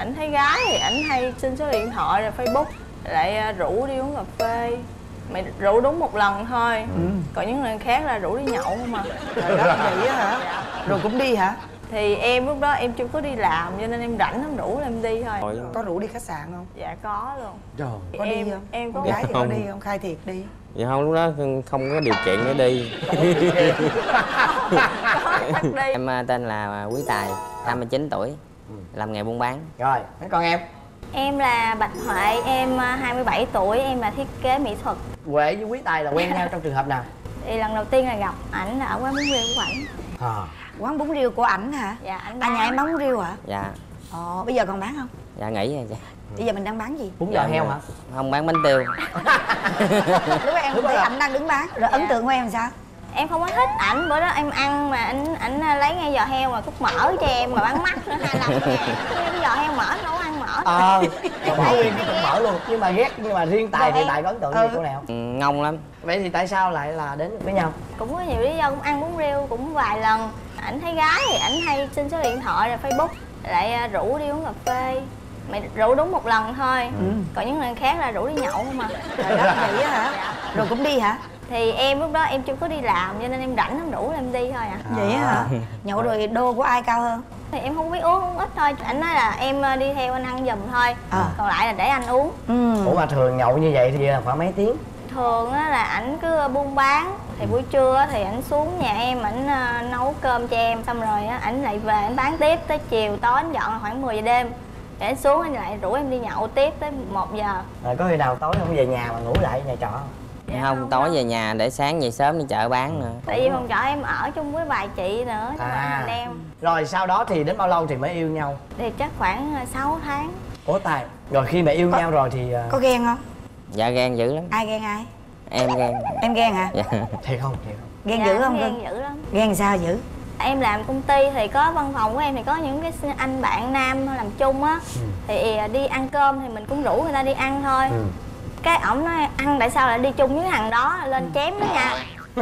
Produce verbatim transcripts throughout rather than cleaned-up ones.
ảnh thấy gái thì ảnh hay xin số điện thoại rồi Facebook, lại rủ đi uống cà phê. Mày rủ đúng một lần thôi, ừ. còn những lần khác là rủ đi nhậu không mà. Trời đất, vậy á hả? Dạ. Rồi cũng đi hả? Thì em lúc đó em chưa có đi làm cho nên em rảnh em rủ em đi thôi. Có rủ đi khách sạn không? Dạ có luôn. Trời. Có em, đi không? Em có gái thì không. có đi không? Khai thiệt đi. Dạ không, lúc đó không có điều kiện để đi. đi. Em tên là Quý Tài, hai mươi chín tuổi, làm nghề buôn bán. Rồi, mấy con em? Em là Bạch Huệ, em hai mươi bảy tuổi, em là thiết kế mỹ thuật. Huệ với Quý Tài là quen nhau trong trường hợp nào? Thì lần đầu tiên là gặp ảnh là ở quán bún riêu của ảnh. À. Quán bún riêu của ảnh hả? Dạ, ảnh À, nhà em bán bún riêu hả? Dạ. Ồ, bây giờ còn bán không? Dạ nghỉ rồi. Dạ. Bây giờ mình đang bán gì? Bún giò Dạ, heo hả? Không, bán bánh tiêu. Lúc đó em thấy ảnh đang đứng bán. Rồi ấn tượng của em sao? Em không có thích ảnh, bữa đó em ăn mà ảnh ảnh lấy ngay giò heo mà cút mỡ cho em mà bán mắc nữa hai lần ngàn. Cái giò heo mỡ đâu có ăn mỡ. Ờ, bỏ nguyên cái cục mỡ luôn. Nhưng mà ghét, nhưng mà riêng Tài thì Tài có ấn tượng gì cô nào? Ừ, ngon lắm. Vậy thì tại sao lại là đến với nhau? Cũng có nhiều lý do, cũng ăn bún riêu cũng vài lần. Ảnh thấy gái thì ảnh hay xin số điện thoại rồi Facebook, lại rủ đi uống cà phê. Mày rủ đúng một lần thôi, ừ. còn những lần khác là rủ đi nhậu không mà. Trời đất, vậy á hả? Dạ. Rồi cũng đi hả? Thì em lúc đó em chưa có đi làm cho nên em rảnh em rủ em đi thôi ạ. À. Vậy á hả? Nhậu rồi đô của ai cao hơn? Thì em không biết uống, uống ít thôi. Anh nói là em đi theo anh ăn giùm thôi, à. còn lại là để anh uống. Ừ. Ủa mà thường nhậu như vậy thì khoảng mấy tiếng? Thường á là ảnh cứ buôn bán, thì buổi trưa thì ảnh xuống nhà em, ảnh nấu cơm cho em, xong rồi á ảnh lại về ảnh bán tiếp tới chiều tối ảnh dọn là khoảng mười giờ đêm. Để anh xuống anh lại rủ em đi nhậu tiếp tới một giờ. Rồi có khi nào tối không về nhà mà ngủ lại nhà trọ không? Dạ không, không, tối về nhà để sáng về sớm đi chợ bán nữa. Tại vì phòng trọ em ở chung với vài chị nữa, cho à. nên em. Rồi sau đó thì đến bao lâu thì mới yêu nhau? Thì chắc khoảng sáu tháng. Ủa Tài, rồi khi mà yêu có, nhau rồi thì... Có ghen không? Dạ ghen dữ lắm. Ai ghen ai? Em ghen. Em ghen hả? Dạ. Thiệt không? Thiệt không? Ghen dạ, dữ không? Ghen dữ lắm. Ghen sao dữ? Em làm công ty thì có văn phòng của em thì có những cái anh bạn nam làm chung á, ừ. thì đi ăn cơm thì mình cũng rủ người ta đi ăn thôi. Ừ. Cái ổng nói ăn tại sao lại đi chung với thằng đó, lên chém nó nha.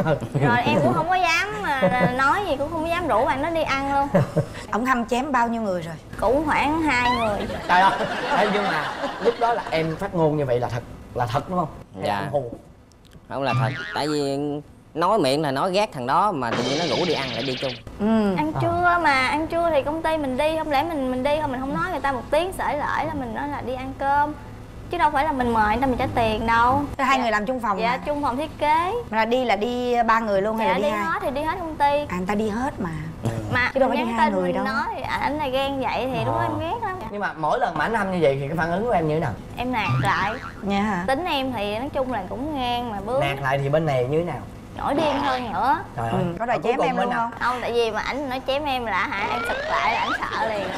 Rồi em cũng không có dám mà nói gì, cũng không có dám rủ bạn nó đi ăn luôn. Ổng hâm chém bao nhiêu người rồi? Cũng khoảng hai người. Trời ơi, nhưng mà lúc đó là em phát ngôn như vậy là thật, là thật đúng không? Hay dạ. Hù? Không là thật, tại vì nói miệng là nói ghét thằng đó mà tự nhiên nó rủ đi ăn lại đi chung. Ừ. Ăn trưa à. Mà ăn trưa thì công ty mình đi, không lẽ mình mình đi thôi mình không nói người ta một tiếng sởi lởi là mình nói là đi ăn cơm, chứ đâu phải là mình mời người ta mình trả tiền đâu. Hai dạ. người làm chung phòng? Dạ mà. Chung phòng thiết kế. Mà là đi là đi ba người luôn hay dạ, là đi, đi hai? hết thì đi hết công ty. À, người ta đi hết mà. Ừ. Mà chứ đâu phải đi hai người đâu. Nói thì ảnh là ghen vậy thì à. Lúc đó em ghét lắm. Nhưng mà mỗi lần mà ảnh hâm như vậy thì cái phản ứng của em như thế nào? Em nạt lại. Dạ hả? Tính em thì nói chung là cũng ngang mà bướng. Nạt lại thì bên này như thế nào? Nổi điên hơn nữa. Trời ơi. Ừ. Có đòi chém em luôn không? Không, tại vì mà ảnh nói chém em là hả em sực lại là ảnh sợ liền.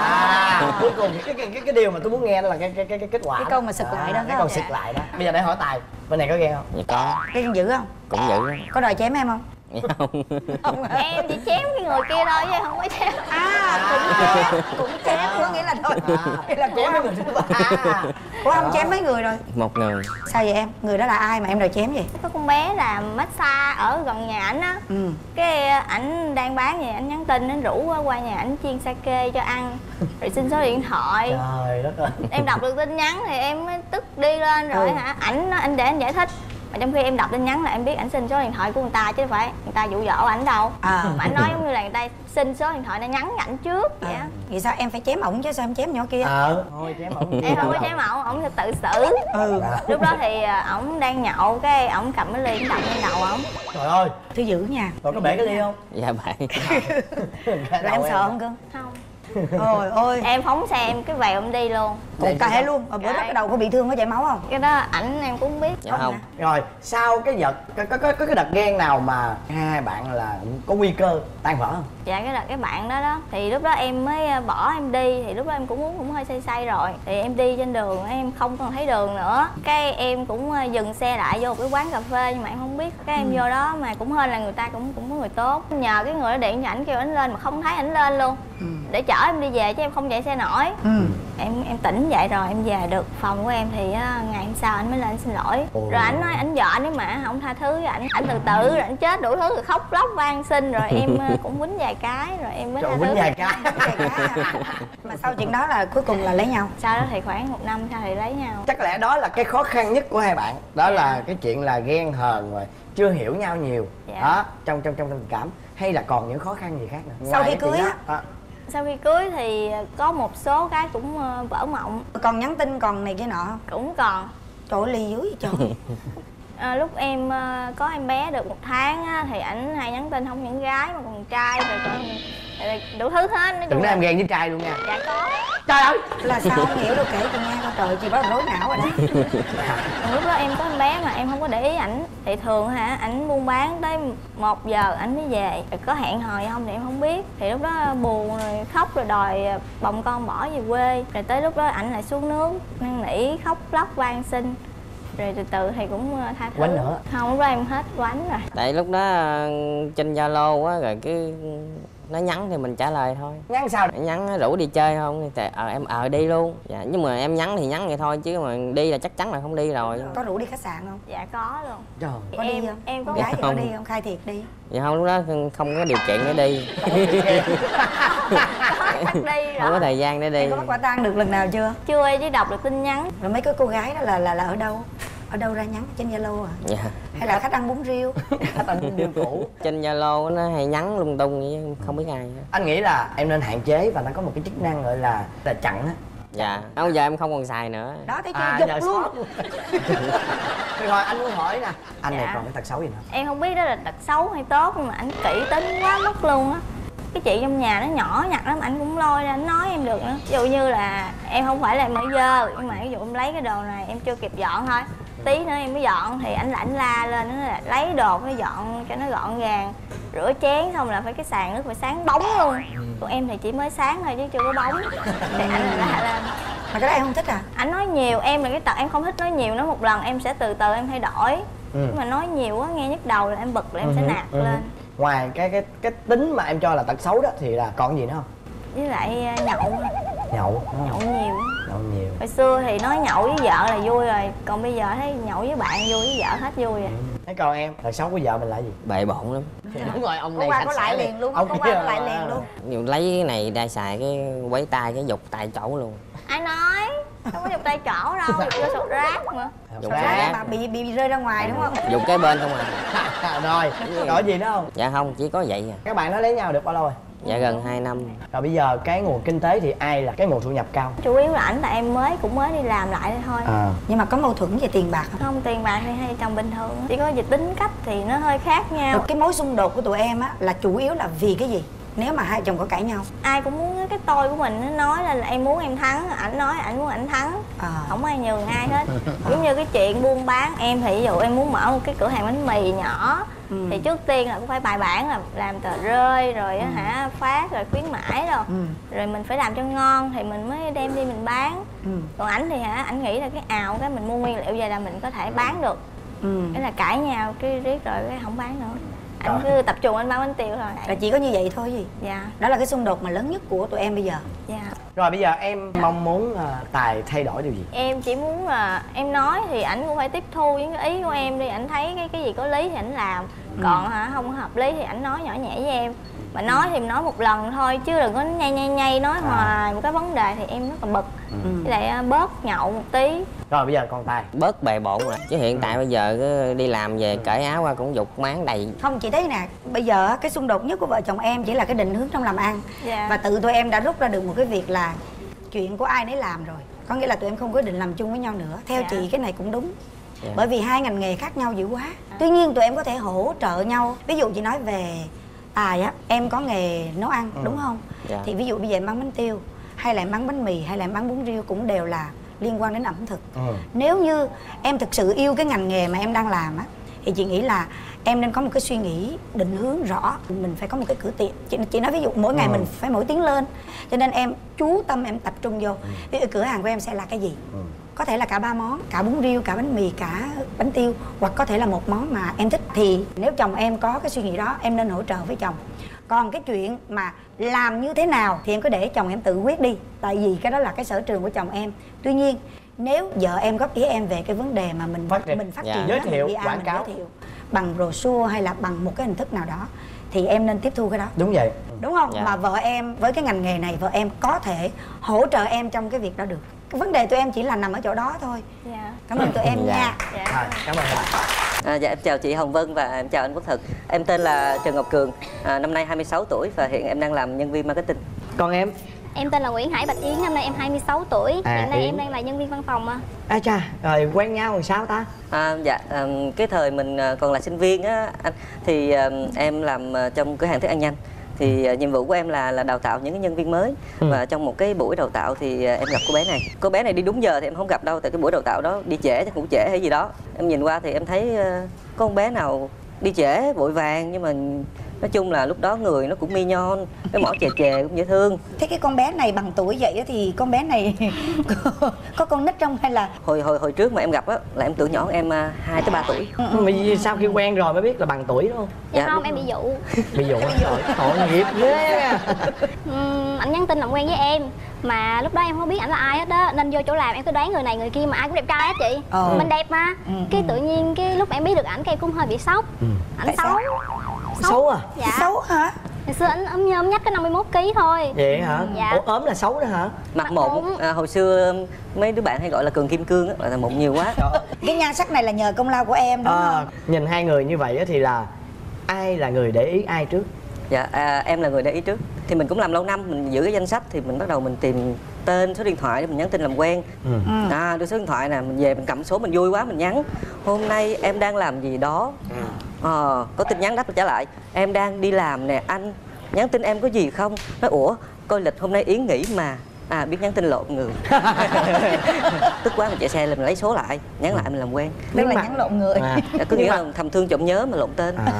À, cuối cùng cái cái cái cái điều mà tôi muốn nghe đó là cái cái cái, cái kết quả. Cái câu mà sực lại đó. Cái câu sực lại đó. Bây giờ để hỏi Tài, bên này có ghen không? Dạ có. Ghen dữ không? Cũng dữ lắm. Có đòi chém em không? Không. Không hả? Em chỉ chém cái người kia thôi chứ không có chém. À, cũng chém, cũng chém, có nghĩa là thôi. À, là chém mấy người thứ ba. Ủa không chém mấy người rồi? Một người. Sao vậy em? Người đó là ai mà em đòi chém vậy? Có con bé làm massage ở gần nhà ảnh á. Ừ. Cái ảnh đang bán vậy, ảnh nhắn tin, ảnh rủ qua nhà ảnh chiên sake cho ăn. Rồi xin số điện thoại. Trời đất ơi. Em đọc được tin nhắn thì em mới tức đi lên rồi ừ. hả? Ảnh anh để anh giải thích. Mà trong khi em đọc tin nhắn là em biết ảnh xin số điện thoại của người ta chứ không phải người ta dụ dỗ ảnh đâu. À. Mà ảnh nói giống như là người ta xin số điện thoại nó nhắn ảnh trước vậy á. À. Vậy sao em phải chém ổng chứ sao em chém nhỏ kia? Ờ, thôi chém ổng. Em không có chém ổng, ổng sẽ tự xử. Ừ. Lúc đó thì ổng đang nhậu cái ổng cầm cái ly ổng đập lên đầu ổng. Trời ơi, thứ dữ nha. Rồi có bể cái ly không? Dạ bể. Là em sợ không cưng? Không. Ôi ôi. Em phóng xe em cái vèo em đi luôn. Một cà luôn. Ở bữa đó cái đầu có bị thương có chảy máu không? Cái đó ảnh em cũng biết. Dạ không. Rồi sau cái giật có có có, có cái đợt ghen nào mà hai bạn là có nguy cơ tan vỡ không? Dạ cái đợt cái bạn đó đó thì lúc đó em mới bỏ em đi, thì lúc đó em cũng uống cũng hơi say say rồi, thì em đi trên đường em không còn thấy đường nữa, cái em cũng dừng xe lại vô cái quán cà phê nhưng mà em không biết, cái em ừ. vô đó mà cũng hên là người ta cũng cũng có người tốt, nhờ cái người đó điện cho ảnh kêu ảnh lên mà không thấy ảnh lên luôn. Ừ. Để chở em đi về chứ em không chạy xe nổi. Ừ. em em tỉnh dậy rồi em về được phòng của em thì á, ngày hôm sau anh mới lên anh xin lỗi. Ồ. Rồi anh nói anh dọa nếu mà không tha thứ với ảnh, ảnh từ từ rồi ảnh chết đủ thứ rồi khóc lóc van xin rồi em cũng quýnh vài cái rồi em mới Trời, tha quýnh thứ. vài cái. Mà sau chuyện đó là cuối cùng là lấy nhau. Sau đó thì khoảng một năm sau thì lấy nhau. Chắc lẽ đó là cái khó khăn nhất của hai bạn, đó Dạ. là cái chuyện là ghen hờn rồi chưa hiểu nhau nhiều. Dạ. Đó, trong trong trong tình cảm, hay là còn những khó khăn gì khác nữa? Sau Ngoài khi cái chuyện cưới đó, á. à, Sau khi cưới thì có một số cái cũng ờ, vỡ mộng. Còn nhắn tin còn này kia nọ không? Cũng còn. Trời ơi, ly dưới trời. À, lúc em uh, có em bé được một tháng á, thì ảnh hay nhắn tin không những gái mà còn trai rồi còn rồi đủ thứ hết. Nói đừng chung nói là em ghen với trai luôn nha. dạ có. Trời ơi. Là sao không hiểu được, kể chị nghe coi. Trời, chị bắt đầu rối não rồi đó. Còn lúc đó em có em bé mà em không có để ý ảnh thì thường hả ảnh buôn bán tới một giờ ảnh mới về, rồi có hẹn hò hay không thì em không biết. Thì lúc đó buồn rồi khóc rồi đòi bồng con bỏ về quê, rồi tới lúc đó ảnh lại xuống nước năn nỉ khóc lóc van xin, rồi từ từ thì cũng tha thứ. Quánh nữa? Không, lúc đó em hết quánh rồi. Tại lúc đó trên Zalo á, rồi cái nó nhắn thì mình trả lời thôi. Nhắn sao? Nhắn rủ đi chơi không thì ờ em ờ đi luôn. Dạ, nhưng mà em nhắn thì nhắn vậy thôi chứ mà đi là chắc chắn là không đi rồi. Có rủ đi khách sạn không? Dạ có luôn. Trời. Có em đi không? em có Con gái thì có không. đi không? Khai thiệt đi. Dạ không, lúc đó không có điều kiện để đi. bắt đi rồi. Không có thời gian để đi. Em có bắt quả tang được lần nào chưa? Chưa, chỉ đọc được tin nhắn. Rồi mấy cái cô gái đó là là là ở đâu? Ở đâu ra nhắn trên Zalo à? Dạ. Hay là khách ăn bún riêu? Khách ăn điều cũ. Trên Zalo nó hay nhắn lung tung vậy, không biết ai hết. Anh nghĩ là em nên hạn chế và nó có một cái chức năng gọi là là chặn á. Dạ, không giờ em không còn xài nữa. Đó thấy chưa? À, Dục giờ luôn. sót luôn. Rồi thôi anh muốn hỏi nè, anh này Dạ. còn cái tật xấu gì nữa? Em không biết đó là tật xấu hay tốt nhưng mà ảnh kỹ tính quá mức luôn á. Cái chuyện trong nhà nó nhỏ nhặt lắm ảnh cũng lôi ra ảnh nói em được nữa. Ví dụ như là em không phải là em ở dơ, nhưng mà ví dụ em lấy cái đồ này em chưa kịp dọn thôi, tí nữa em mới dọn thì ảnh ảnh la lên nó là lấy đồ nó dọn cho nó gọn gàng, rửa chén xong là phải cái sàn nước phải sáng bóng luôn. Còn em thì chỉ mới sáng thôi chứ chưa có bóng thì ảnh là la lên. Mà cái đó em không thích à? Ảnh nói nhiều, em là cái tật em không thích nói nhiều, nói một lần em sẽ từ từ em thay đổi. Ừ. Nhưng mà nói nhiều quá nghe nhức đầu là em bực là em Ừ sẽ hứ, nạt ừ hứ. lên. Ngoài cái cái cái tính mà em cho là tật xấu đó thì là còn gì nữa không? Với lại à, nhậu, Nhậu, đúng nhậu không? nhiều. Nhậu nhiều. Hồi xưa thì nói nhậu với vợ là vui rồi, còn bây giờ thấy nhậu với bạn vui, với vợ hết vui rồi. Thế còn em, tật xấu của vợ mình là gì? Bệ bộn lắm. Đúng rồi, ông Có này qua sạch có sẽ lại liền luôn, Ông có kia qua có lại là- liền luôn. Nhiều lấy cái này ra xài cái quấy tay cái dục tại chỗ luôn. Ai nói, không có dùng tay trỏ đâu, dùng vô sọt rác mà. Dục Rồi sọt ra rác. mà bị bị rơi ra ngoài đúng không? Dục cái bên không à. Rồi, có gì nữa không? Dạ không, chỉ có vậy à. Các bạn nó lấy nhau được bao lâu rồi? Dạ gần hai năm. Rồi bây giờ cái nguồn kinh tế thì ai là cái nguồn thu nhập cao? Chủ yếu là ảnh tại em mới cũng mới đi làm lại thôi. À. Nhưng mà có mâu thuẫn về tiền bạc không? Không, tiền bạc thì hai chồng bình thường, chỉ có về tính cách thì nó hơi khác nhau. Rồi cái mối xung đột của tụi em á là chủ yếu là vì cái gì? Nếu mà hai chồng có cãi nhau. Ai cũng muốn cái tôi của mình, nó nói là, là em muốn em thắng, ảnh nói ảnh muốn ảnh thắng. À. Không ai nhường ai hết. Giống như cái chuyện buôn bán, em thì ví dụ em muốn mở một cái cửa hàng bánh mì nhỏ, Ừ. thì trước tiên là cũng phải bài bản, là làm tờ rơi rồi á hả phát rồi khuyến mãi rồi, Ừ. rồi mình phải làm cho ngon thì mình mới đem đi mình bán. Ừ. Còn ảnh thì hả, ảnh nghĩ là cái ào cái mình mua nguyên liệu về là mình có thể bán được. Ừ. Cái là cãi nhau cái riết rồi cái không bán nữa. Anh cứ tập trung anh bán bánh tiêu thôi. Là chỉ có như vậy thôi gì? Dạ, Đó là cái xung đột mà lớn nhất của tụi em bây giờ. dạ. Rồi bây giờ em mong muốn à, Tài thay đổi điều gì? Em chỉ muốn là em nói thì ảnh cũng phải tiếp thu những cái ý của em đi, ảnh thấy cái cái gì có lý thì ảnh làm, còn hả không có hợp lý thì ảnh nói nhỏ nhẹ với em. Mà nói thì mình nói một lần thôi chứ đừng có nhây nhây nhây nói hoài một cái vấn đề thì em rất là bực. Ừ. Với lại à, bớt nhậu một tí. Rồi bây giờ còn Tài. Bớt bề bộn rồi. Chứ hiện tại bây giờ cứ đi làm về cởi áo qua cũng dục máng đầy. Không, chị thấy nè, bây giờ á, cái xung đột nhất của vợ chồng em chỉ là cái định hướng trong làm ăn. Dạ. Và tự tụi em đã rút ra được một cái việc là chuyện của ai nấy làm rồi. Có nghĩa là tụi em không có định làm chung với nhau nữa. Theo Dạ. chị cái này cũng đúng. Dạ. Bởi vì hai ngành nghề khác nhau dữ quá. Tuy nhiên tụi em có thể hỗ trợ nhau. Ví dụ chị nói về Tài á, em có nghề nấu ăn đúng không? Dạ. Thì ví dụ bây giờ em bán bánh tiêu, hay là em bán bánh mì, hay là em bán bún riêu cũng đều là liên quan đến ẩm thực. Ừ. Nếu như em thực sự yêu cái ngành nghề mà em đang làm á, thì chị nghĩ là em nên có một cái suy nghĩ định hướng rõ. Mình phải có một cái cửa tiệm. Chị, chị nói ví dụ mỗi ngày Ừ. mình phải mỗi tiếng lên. Cho nên em chú tâm em tập trung vô. Ví dụ cửa hàng của em sẽ là cái gì? Ừ. Có thể là cả ba món, cả bún riêu, cả bánh mì, cả bánh tiêu. Hoặc có thể là một món mà em thích. Thì nếu chồng em có cái suy nghĩ đó, em nên hỗ trợ với chồng. Còn cái chuyện mà làm như thế nào thì em cứ để chồng em tự quyết đi, tại vì cái đó là cái sở trường của chồng em. Tuy nhiên nếu vợ em góp ý em về cái vấn đề mà mình Phát triển. mình phát Dạ. triển Giới đó, thiệu, mình đi quảng mình cáo. giới thiệu bằng brochure hay là bằng một cái hình thức nào đó thì em nên tiếp thu cái đó. Đúng vậy. Đúng không? Dạ. Mà vợ em với cái ngành nghề này, vợ em có thể hỗ trợ em trong cái việc đó được. Cái vấn đề tụi em chỉ là nằm ở chỗ đó thôi. Dạ. Cảm ơn tụi em Dạ. nha. Dạ. Rồi, cảm ơn bạn. À, dạ em chào chị Hồng Vân và em chào anh Quốc Thực. Em tên là Trần Ngọc Cường, à, năm nay hai mươi sáu tuổi và hiện em đang làm nhân viên marketing. Còn em? Em tên là Nguyễn Hải Bạch Yến, năm nay em hai mươi sáu tuổi. À, Hiện nay Yến. em đang là nhân viên văn phòng. À. À cha, rồi quen nhau làm sao ta? À, dạ à, cái thời mình à, còn là sinh viên á anh, thì à, em làm à, trong cửa hàng thức ăn nhanh. Thì à, nhiệm vụ của em là là đào tạo những cái nhân viên mới. Ừ. Và trong một cái buổi đào tạo thì à, em gặp cô bé này. Cô bé này đi đúng giờ thì em không gặp đâu, tại cái buổi đào tạo đó đi trễ chắc cũng trễ hay gì đó. Em nhìn qua thì em thấy à, có con bé nào đi trễ vội vàng, nhưng mà nói chung là lúc đó người nó cũng mi nhon, cái mỏ chè chè cũng dễ thương. Thế cái con bé này bằng tuổi vậy á thì con bé này có, có con nít không hay là hồi hồi hồi trước mà em gặp á là em tưởng nhỏ hơn em à, hai tới ba tuổi. Mà sau khi quen rồi mới biết là bằng tuổi đúng không? Dạ, Dạ, không, đúng em bị dụ. Ví dụ tội, tội nghiệp ghê. Ừm, ảnh nhắn tin làm quen với em. Mà lúc đó em không biết ảnh là ai hết á, nên vô chỗ làm em cứ đoán người này người kia mà ai cũng đẹp trai hết chị. Ờ. Mình đẹp mà. Ừ, Cái ừ. tự nhiên cái lúc em biết được ảnh cái em cũng hơi bị sốc. Ừ. Ảnh Tại xấu. sao? Xấu à? Dạ. xấu hả? Hồi xưa ảnh ốm nhôm nhách có năm mươi mốt ký thôi. Vậy hả? Dạ. Ủa ốm là xấu đó hả? Mặt Mặt mụn, mụn. à, hồi xưa mấy đứa bạn hay gọi là cường kim cương á, là mụn nhiều quá. Cái nhan sắc này là nhờ công lao của em đúng À, không? nhìn hai người như vậy á thì là ai là người để ý ai trước? Dạ à, em là người để ý trước. Thì mình cũng làm lâu năm, mình giữ cái danh sách thì mình bắt đầu mình tìm tên, số điện thoại để mình nhắn tin làm quen. Ừ. Ừ. À, đưa số điện thoại nè, mình về mình cầm số mình vui quá mình nhắn. Hôm nay em đang làm gì đó. Ờ, có tin nhắn đáp trả lại. Em đang đi làm nè anh, nhắn tin em có gì không? Nói ủa, coi lịch hôm nay Yến nghỉ mà. À, biết nhắn tin lộn người. Tức quá mình chạy xe lên mình lấy số lại, nhắn lại mình làm quen. Tức Nhưng là mà- nhắn lộn người. À. Có nghĩa Nhưng là thầm thương trộm nhớ mà lộn tên. À.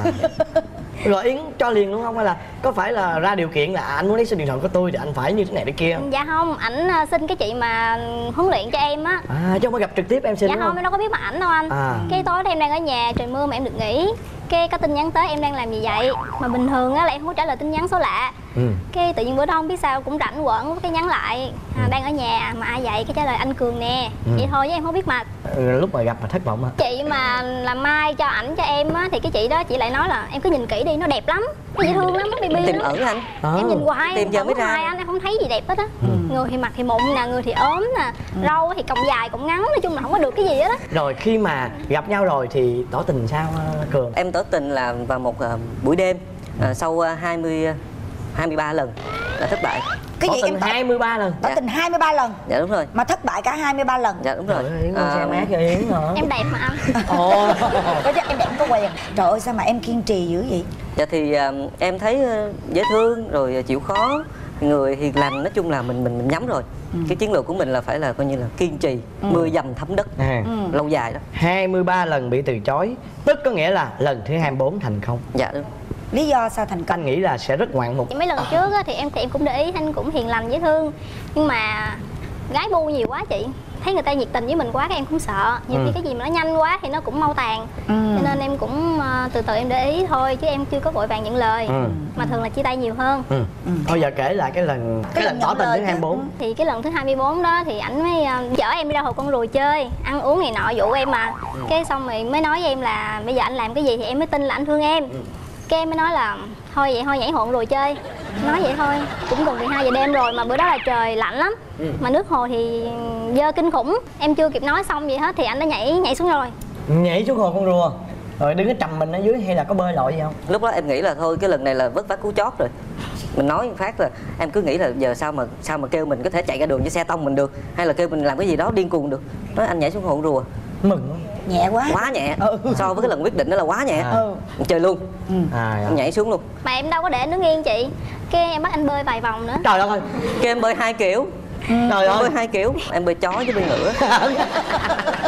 Rồi Yến cho liền đúng không, hay là có phải là ra điều kiện là anh muốn lấy số điện thoại của tôi thì anh phải như thế này thế kia? Dạ không, ảnh ờ, xin cái chị mà huấn luyện cho em á. À, chứ không phải gặp trực tiếp em xin Dạ đúng không, không? em đâu có biết mặt ảnh đâu anh. À. Cái tối đó em đang ở nhà, trời mưa mà em được nghỉ. Cái có tin nhắn tới em đang làm gì vậy. Mà bình thường á là em không có trả lời tin nhắn số lạ. Ừ. Cái tự nhiên bữa đó không biết sao cũng rảnh quẩn cái nhắn lại à, đang ở nhà mà ai vậy, cái trả lời anh Cường nè. Ừ. Vậy thôi chứ em không biết mặt. Ừ, lúc mà gặp mà thất vọng hả? Chị mà làm mai cho ảnh cho em á thì cái chị đó chị lại nói là em cứ nhìn kỹ đi, nó đẹp lắm, nó dễ thương lắm, nó baby Tìm lắm. ẩn anh. À. Em nhìn hoài Tìm giờ không mới có ra. ai anh em không thấy gì đẹp hết á. Người thì mặt thì mụn nè, người thì ốm nè, râu thì cọng dài cọng ngắn, nói chung là không có được cái gì hết á. Rồi khi mà gặp nhau rồi thì tỏ tình sao Cường? Em tỏ tình là vào một uh, buổi đêm, uh, sau uh, hai mươi, hai mươi ba lần là thất bại. Cái Tỏ gì tình em tỏ, hai mươi ba lần? tỏ Dạ. tình hai mươi ba lần Dạ đúng rồi. mà thất bại cả hai mươi ba lần. Dạ đúng rồi. Trời ơi, Yến À, xem ác cho Yến hả? Em đẹp mà anh. Ồ. Có chứ em đẹp có quyền. Trời ơi sao mà em kiên trì dữ vậy? Dạ thì uh, em thấy uh, dễ thương rồi uh, chịu khó, người hiền lành, nói chung là mình mình mình nhắm rồi. Ừ. Cái chiến lược của mình là phải là coi như là kiên trì, mưa dầm thấm đất, À. Ừ. lâu dài đó. hai mươi ba lần bị từ chối, tức có nghĩa là lần thứ hai mươi bốn thành công. Dạ đúng. Lý do sao thành công? Anh nghĩ là sẽ rất ngoạn mục. Mấy lần trước á, thì em thì em cũng để ý anh cũng hiền lành dễ thương, nhưng mà gái bu nhiều quá chị, thấy người ta nhiệt tình với mình quá cái em cũng sợ, nhiều Ừ. khi cái gì mà nó nhanh quá thì nó cũng mau tàn. Ừ. Cho nên em cũng ờ, từ từ em để ý thôi chứ em chưa có vội vàng nhận lời. Ừ. Mà thường là chia tay nhiều hơn. Ừ. Thôi giờ kể lại cái lần cái, Cái lần lần tỏ nhận tình lời thứ chứ. hai mươi bốn. Thì cái lần thứ hai mươi bốn đó thì ảnh mới ờ, chở em đi ra hồ con rùa chơi, ăn uống này nọ dụ em mà. Cái xong rồi mới nói với em là bây giờ anh làm cái gì thì em mới tin là anh thương em. Cái em mới nói là thôi vậy thôi nhảy hồ con rùa chơi. Nói vậy thôi, cũng gần mười hai giờ đêm rồi mà bữa đó là trời lạnh lắm. Mà nước hồ thì dơ kinh khủng. Em chưa kịp nói xong gì hết thì anh đã nhảy nhảy xuống rồi. Nhảy xuống hồ con rùa rồi đứng cái trầm mình ở dưới hay là có bơi lội gì không? Lúc đó em nghĩ là thôi cái lần này là vất vả cú chót rồi. Mình nói một phát là em cứ nghĩ là giờ sao mà sao mà kêu mình có thể chạy ra đường với xe tông mình được, hay là kêu mình làm cái gì đó điên cuồng được. Nói anh nhảy xuống hồ con rùa Mừng không? Nhẹ quá. quá nhẹ, Ừ. so với cái lần quyết định đó là quá nhẹ. À. Ừ. Chơi luôn, Ừ. À, em nhảy xuống luôn. Mà em đâu có để đứng yên chị. Cái em bắt anh bơi vài vòng nữa. trời đất ơi. Cái em bơi hai kiểu. Trời Em ơi. bơi hai kiểu, em bơi chó với bơi ngựa.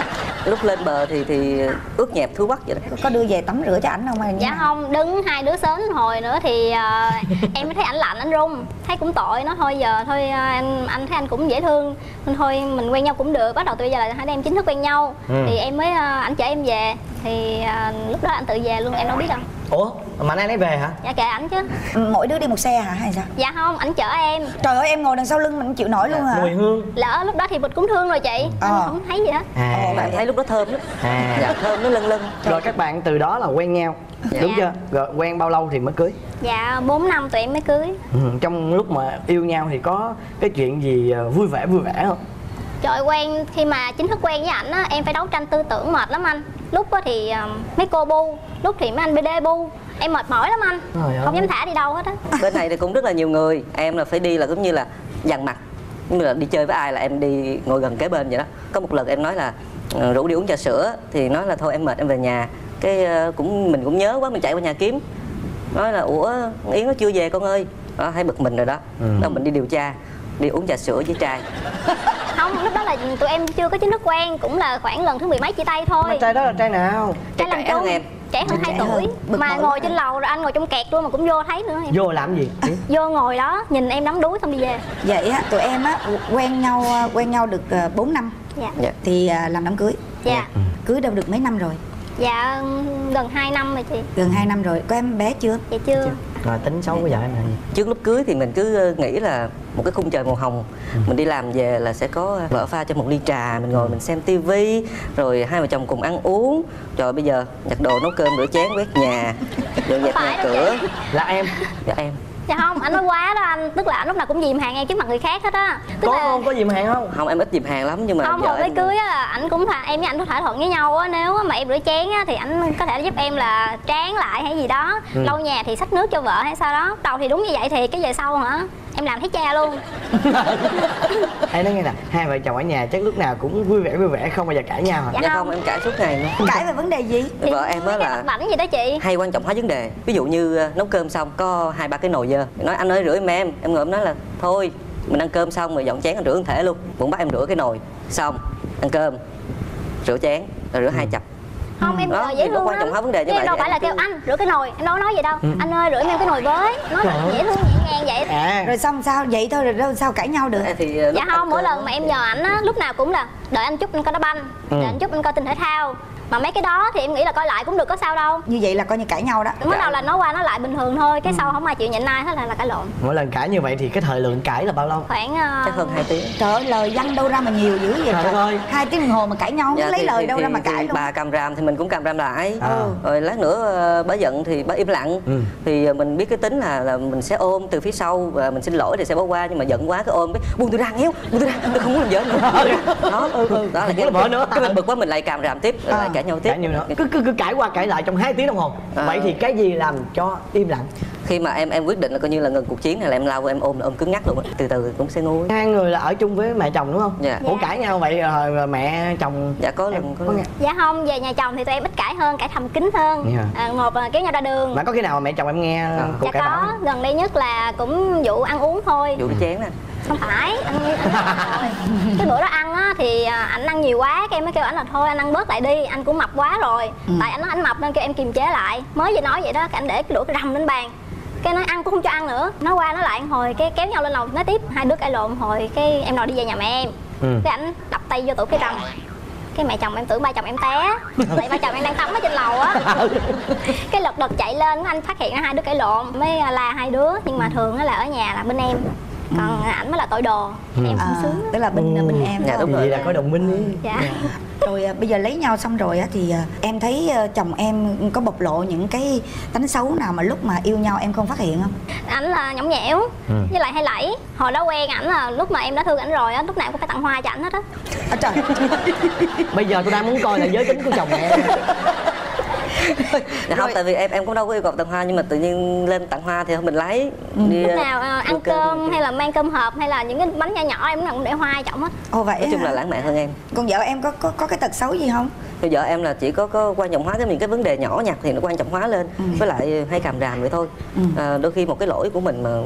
lúc lên bờ thì thì ướt nhẹp thúi quắc vậy đó. Có, có đưa về tắm rửa cho ảnh không hay như Dạ nào? không, đứng hai đứa sến hồi nữa thì uh, em mới thấy ảnh lạnh, ảnh run, thấy cũng tội nó thôi. Giờ thôi uh, anh anh thấy anh cũng dễ thương nên thôi mình quen nhau cũng được. Bắt đầu từ bây giờ là hai đứa em chính thức quen nhau. Ừ. Thì em mới uh, ảnh chở em về thì uh, lúc đó anh tự về luôn, em đâu biết đâu. Ủa mà nay lấy về hả? Dạ kệ ảnh chứ. Mỗi đứa đi một xe hả hay sao? Dạ không, ảnh chở em. Trời ơi em ngồi đằng sau lưng mình chịu nổi luôn hả? Mùi hương. Lỡ lúc đó thì mình cũng thương rồi chị, Ờ. anh không thấy gì hết. À. Mà em thấy lúc đó thơm lắm. À. Dạ thơm nó lân lân. Rồi các bạn từ đó là quen nhau, Dạ. đúng chưa? Rồi quen bao lâu thì mới cưới? Dạ bốn năm tụi em mới cưới. Ừ, trong lúc mà yêu nhau thì có cái chuyện gì vui vẻ vui vẻ không? Trời, quen khi mà chính thức quen với ảnh á, em phải đấu tranh tư tưởng mệt lắm anh. Lúc á thì uh, mấy cô bu, lúc thì mấy anh bê đê bu. Em mệt mỏi lắm anh. Trời ơi. Không dám thả đi đâu hết á. Bên này thì cũng rất là nhiều người. Em là phải đi là cũng như là dằn mặt. Nhưng mà đi chơi với ai là em đi ngồi gần kế bên vậy đó. Có một lần em nói là uh, rủ đi uống trà sữa thì nói là thôi em mệt em về nhà. Cái uh, cũng mình cũng nhớ quá mình chạy qua nhà kiếm. Nói là ủa Yến nó chưa về con ơi. Đó, thấy bực mình rồi đó. Ừ. Đó mình đi điều tra, đi uống trà sữa với trai. Không, lúc đó là tụi em chưa có chính thức quen, cũng là khoảng lần thứ mười mấy chia tay thôi. Mà trai đó là trai nào? Trai làm trẻ hơn chung, em. trẻ hơn Trẻ hai hơn. tuổi. Bực Mà bội ngồi quá. trên lầu rồi anh ngồi trong kẹt luôn mà cũng vô thấy nữa em. Vô làm gì? Vô ngồi đó, nhìn em đắm đuối xong đi về. Vậy á tụi em á quen nhau quen nhau được bốn năm Dạ. Dạ. thì à, làm đám cưới. Dạ. Cưới đâu được mấy năm rồi? Dạ gần hai năm rồi chị. Gần hai năm rồi. Có em bé chưa? Dạ chưa. Rồi tính xấu với vợ em là gì? Trước lúc cưới thì mình cứ nghĩ là một cái khung trời màu hồng. Mình đi làm về là sẽ có vợ pha cho một ly trà, mình ngồi mình xem tivi, rồi hai vợ chồng cùng ăn uống. Trời bây giờ nhặt đồ nấu cơm rửa chén quét nhà, dọn dẹp Phải nhà đâu cửa. Là em. Dạ em. Dạ không, anh nói quá đó anh. Tức là anh lúc nào cũng dìm hàng em trước mặt người khác hết á. Tức Có là... không? Có gì mà hàng không? Không em ít dìm hàng lắm nhưng mà Không, vợ hồi mới em- cưới á là ảnh cũng thà em với ảnh có thỏa thuận với nhau á, nếu mà em rửa chén á thì ảnh có thể giúp em là tráng lại hay gì đó. Ừ. Lau nhà thì xách nước cho vợ hay sao đó. Đầu thì đúng như vậy thì cái về sau hả em làm thấy cha luôn. Em nói nghe nè, hai vợ chồng ở nhà chắc lúc nào cũng vui vẻ vui vẻ, không bao giờ cãi nhau hả? Dạ Dạ không. không em cãi suốt ngày nữa. Cãi về vấn đề gì? Thì Vợ em á mấy cái là vặt vảnh gì đó chị. hay quan trọng hóa vấn đề. Ví dụ như ờ, nấu cơm xong có hai ba cái nồi dơ, nói anh ơi rửa em em em ngồi em nói là thôi mình ăn cơm xong rồi dọn chén anh rửa thân thể luôn. Bụng bắt em rửa cái nồi xong ăn cơm rửa chén rồi rửa hai chập. Không em Đó, giờ dễ thì có thương quan trọng lắm. hóa vấn đề như Chứ em vậy đâu thì phải em là cứ- kêu anh rửa cái nồi, em đâu có nói vậy đâu. Anh ơi rửa em cái nồi với. Nói là Trời ơi. dễ thương nhẹ nhàng vậy. À. Rồi xong sao? Vậy thôi rồi đâu sao cãi nhau được? Thì ờ, lúc Dạ ăn không, mỗi cơm lần á, mà em nhờ ảnh á, lúc nào cũng là đợi anh chút anh coi đá banh, Ừ. đợi anh chút anh coi tin thể thao. Mà mấy cái đó thì em nghĩ là coi lại cũng được, có sao đâu. Như vậy là coi như cãi nhau đó. Mới đầu là nói qua nói lại bình thường thôi, cái sau không ai chịu nhịn ai hết là là cãi lộn. Mỗi lần cãi như vậy thì cái thời lượng cãi là bao lâu? Khoảng chắc hơn hai tiếng. Trời ơi lời văn đâu ra mà nhiều dữ vậy Trời trời. ơi. Hai tiếng đồng hồ mà cãi nhau không biết lấy thì- lời thì- đâu ra thì- mà thì cãi luôn. bà cầm ram thì mình cũng cầm ram lại. Ừ. Rồi lát nữa ờ, bà giận thì bà im lặng. Ừ. Thì ờ, mình biết cái tính là là mình sẽ ôm từ phía sau và mình xin lỗi thì sẽ bỏ qua, nhưng mà giận quá cái ôm cái buông tôi ra nghéo, buông tôi ra, tôi không muốn làm vợ nữa. Đó, đó là Muốn cái làm vợ nữa. cái mình bực quá mình lại cầm ram tiếp, rồi lại cãi nhau tiếp. Cãi nhiều nữa. Cứ, cứ cứ cãi qua cãi lại trong hai tiếng đồng hồ. À. Vậy thì cái gì làm cho im lặng? Khi mà em em quyết định là coi như là ngừng cuộc chiến này là em lao qua em ôm là ôm cứng ngắc luôn á. Từ từ cũng sẽ nguôi. Hai người là ở chung với mẹ chồng đúng không? Dạ. Ủa cãi nhau vậy rồi mẹ chồng? Dạ có lần Em có có lần. nghe. dạ không, về nhà chồng thì tụi em ít cãi hơn, cãi thầm kín hơn. Dạ. À, một là kéo nhau ra đường. Mà có khi nào mà mẹ chồng em nghe cuộc Dạ cãi vã có, không? gần đây nhất là cũng vụ ăn uống thôi. Vụ cái chén nè. Không phải, anh, anh rồi. Cái bữa đó ăn á thì à, anh ăn nhiều quá, cái em mới kêu ảnh là thôi anh ăn bớt lại đi, anh cũng mập quá rồi. Tại anh nói anh mập nên kêu em kiềm chế lại. Mới vừa nói vậy đó, cái anh để cái đũa cái rầm lên bàn. Cái nói ăn cũng không cho ăn nữa. Nói qua nói lại hồi cái kéo nhau lên lầu nói tiếp, hai đứa cãi lộn hồi cái em đòi đi về nhà mẹ em. Ừ. Cái ảnh đập tay vô tủ cái rầm. Cái mẹ chồng em tưởng ba chồng em té. Tại ba chồng em đang tắm ở trên lầu á. Cái lật đật chạy lên, anh phát hiện ra hai đứa cãi lộn mới la hai đứa, nhưng mà thường nó là ở nhà là bên em. Còn ảnh mới là tội đồ. Em cũng À, sướng. tức là bên Ừ. bên em Dạ, phải đúng không? Vậy là có đồng minh đi. Dạ. Rồi à, bây giờ lấy nhau xong rồi á thì à, em thấy à, chồng em có bộc lộ những cái tánh xấu nào mà lúc mà yêu nhau em không phát hiện không? Ảnh là nhõng nhẽo, Ừ. với lại hay lẫy. Hồi đó quen ảnh là lúc mà em đã thương ảnh rồi á, lúc nào cũng phải tặng hoa cho ảnh hết á. À, trời. Bây giờ tôi đang muốn coi là giới tính của chồng em. Dạ không, tại vì em em cũng đâu có yêu cầu tặng hoa, nhưng mà tự nhiên lên tặng hoa thì thôi mình lấy. Đi, Lúc ờ, nào à, ăn mua cơm hay là mang cơm hộp hay là những cái bánh nhỏ nhỏ em lúc nào cũng để hoa trọng hết. Ồ vậy nói chung hả? là lãng mạn hơn em. Con vợ em có có có cái tật xấu gì không? Thì vợ em là chỉ có có quan trọng hóa cái những cái vấn đề nhỏ nhặt thì nó quan trọng hóa lên, Ừ. với lại hay càm ràm vậy thôi. Ừ. À, đôi khi một cái lỗi của mình mà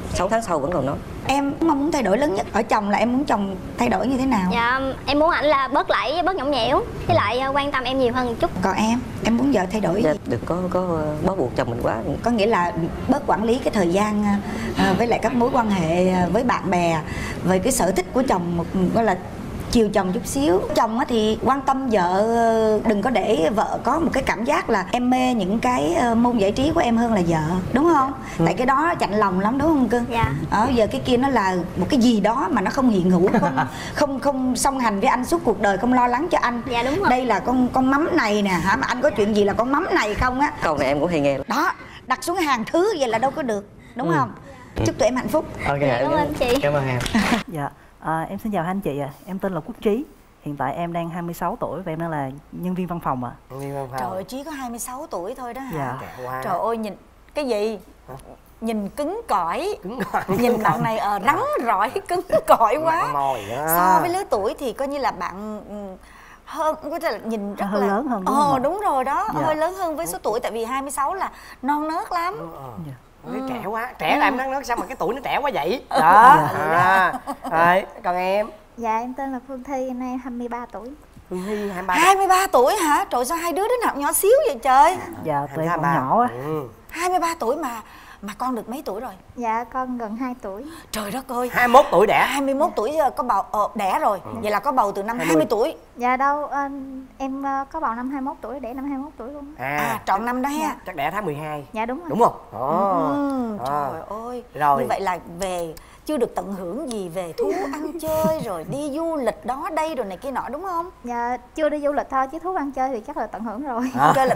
sáu tháng sau vẫn còn nói. Em mong muốn thay đổi lớn nhất ở chồng là em muốn chồng thay đổi như thế nào? Dạ em muốn ảnh là bớt lẫy, bớt nhõng nhẽo, với lại quan tâm em nhiều hơn một chút. Còn em, em muốn vợ thay đổi Dạ, gì? đừng có có bó buộc chồng mình quá. Có nghĩa là bớt quản lý cái thời gian à, với lại các mối quan hệ với bạn bè, về cái sở thích của chồng, một gọi là chiều chồng chút xíu. Chồng thì quan tâm vợ, đừng có để vợ có một cái cảm giác là em mê những cái môn giải trí của em hơn là vợ, đúng không? Ừ. Tại cái đó chạnh lòng lắm, đúng không cưng? Dạ. Ở giờ cái kia nó là một cái gì đó mà nó không hiện hữu, không không không song hành với anh suốt cuộc đời, không lo lắng cho anh. Dạ đúng rồi. Đây là con con mắm này nè hả, mà anh có chuyện gì là con mắm này không á? Câu này em cũng hay nghe. Đó, đặt xuống hàng thứ vậy là đâu có được, đúng ừ. không? Chúc tụi em hạnh phúc. Ok, Cảm ơn chị. Cảm ơn em. Dạ, à, em xin chào hai anh chị ạ. À. Em tên là Quốc Trí. Hiện tại em đang hai mươi sáu tuổi và em đang là nhân viên văn phòng ạ. À. Nhân viên văn phòng. Trời ơi, Trí có hai mươi sáu tuổi thôi đó hả? Dạ. Wow. Trời ơi, nhìn cái gì? Hả? Nhìn cứng cỏi. Cứng cỏi. Nhìn bạn này ờ rắn rỏi, cứng cỏi quá. Mồi đó. So với lứa tuổi thì coi như là bạn hơn, có thể là nhìn rất hơi là lớn hơn đúng Ồ, không? đúng rồi đó, Dạ. hơi lớn hơn với số tuổi, tại vì hai mươi sáu là non nớt lắm. Dạ. Cái trẻ quá, trẻ là em đang nói sao mà cái tuổi nó trẻ quá vậy? Đó. Dạ. À. Rồi, còn em? Dạ em tên là Phương Thi, năm nay em hai mươi ba tuổi. Phương Thi hai mươi ba. hai mươi ba tuổi hả? Trời, sao hai đứa đứa nào nhỏ xíu vậy trời? Dạ, tụi em còn hai mươi ba. nhỏ á. Ừ. hai mươi ba tuổi mà mà con được mấy tuổi rồi? Dạ con gần hai tuổi. Trời đất ơi, hai mươi mốt tuổi đẻ. hai mươi mốt tuổi có bầu ờ, đẻ rồi. Ừ. Vậy là có bầu từ năm hai mươi tuổi. Dạ đâu, à, em à, có bầu năm hai mươi mốt tuổi, đẻ năm hai mươi mốt tuổi luôn. À, À, trọn năm đó ha. Dạ. chắc đẻ tháng mười hai. Dạ đúng rồi. Đúng không? Ồ. Ừ, À. trời ơi. Rồi. Như vậy là về chưa được tận hưởng gì về thú ăn chơi rồi đi du lịch đó đây rồi này kia nọ, đúng không? Dạ chưa đi du lịch thôi, chứ thú ăn chơi thì chắc là tận hưởng rồi. À. Chơi là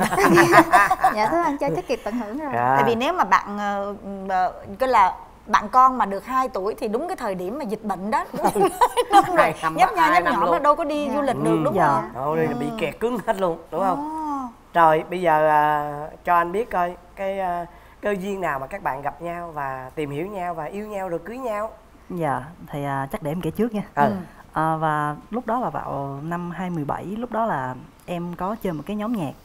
Dạ thú ăn chơi chắc kịp tận hưởng rồi. À. tại vì nếu mà bạn uh, cái là bạn con mà được hai tuổi thì đúng cái thời điểm mà dịch bệnh đó, đúng rồi, nhấp nha nhấp nhõm nó đâu có đi Dạ. du lịch được, đúng Dạ. không? Đâu đây là bị kẹt cứng hết luôn, đúng không? Ồ. Rồi, bây giờ à, cho anh biết coi cái à, cơ duyên nào mà các bạn gặp nhau và tìm hiểu nhau và yêu nhau rồi cưới nhau. Dạ, thì à, chắc để em kể trước nha. Ừ. À, và lúc đó là vào năm hai mười bảy, lúc đó là em có chơi một cái nhóm nhạc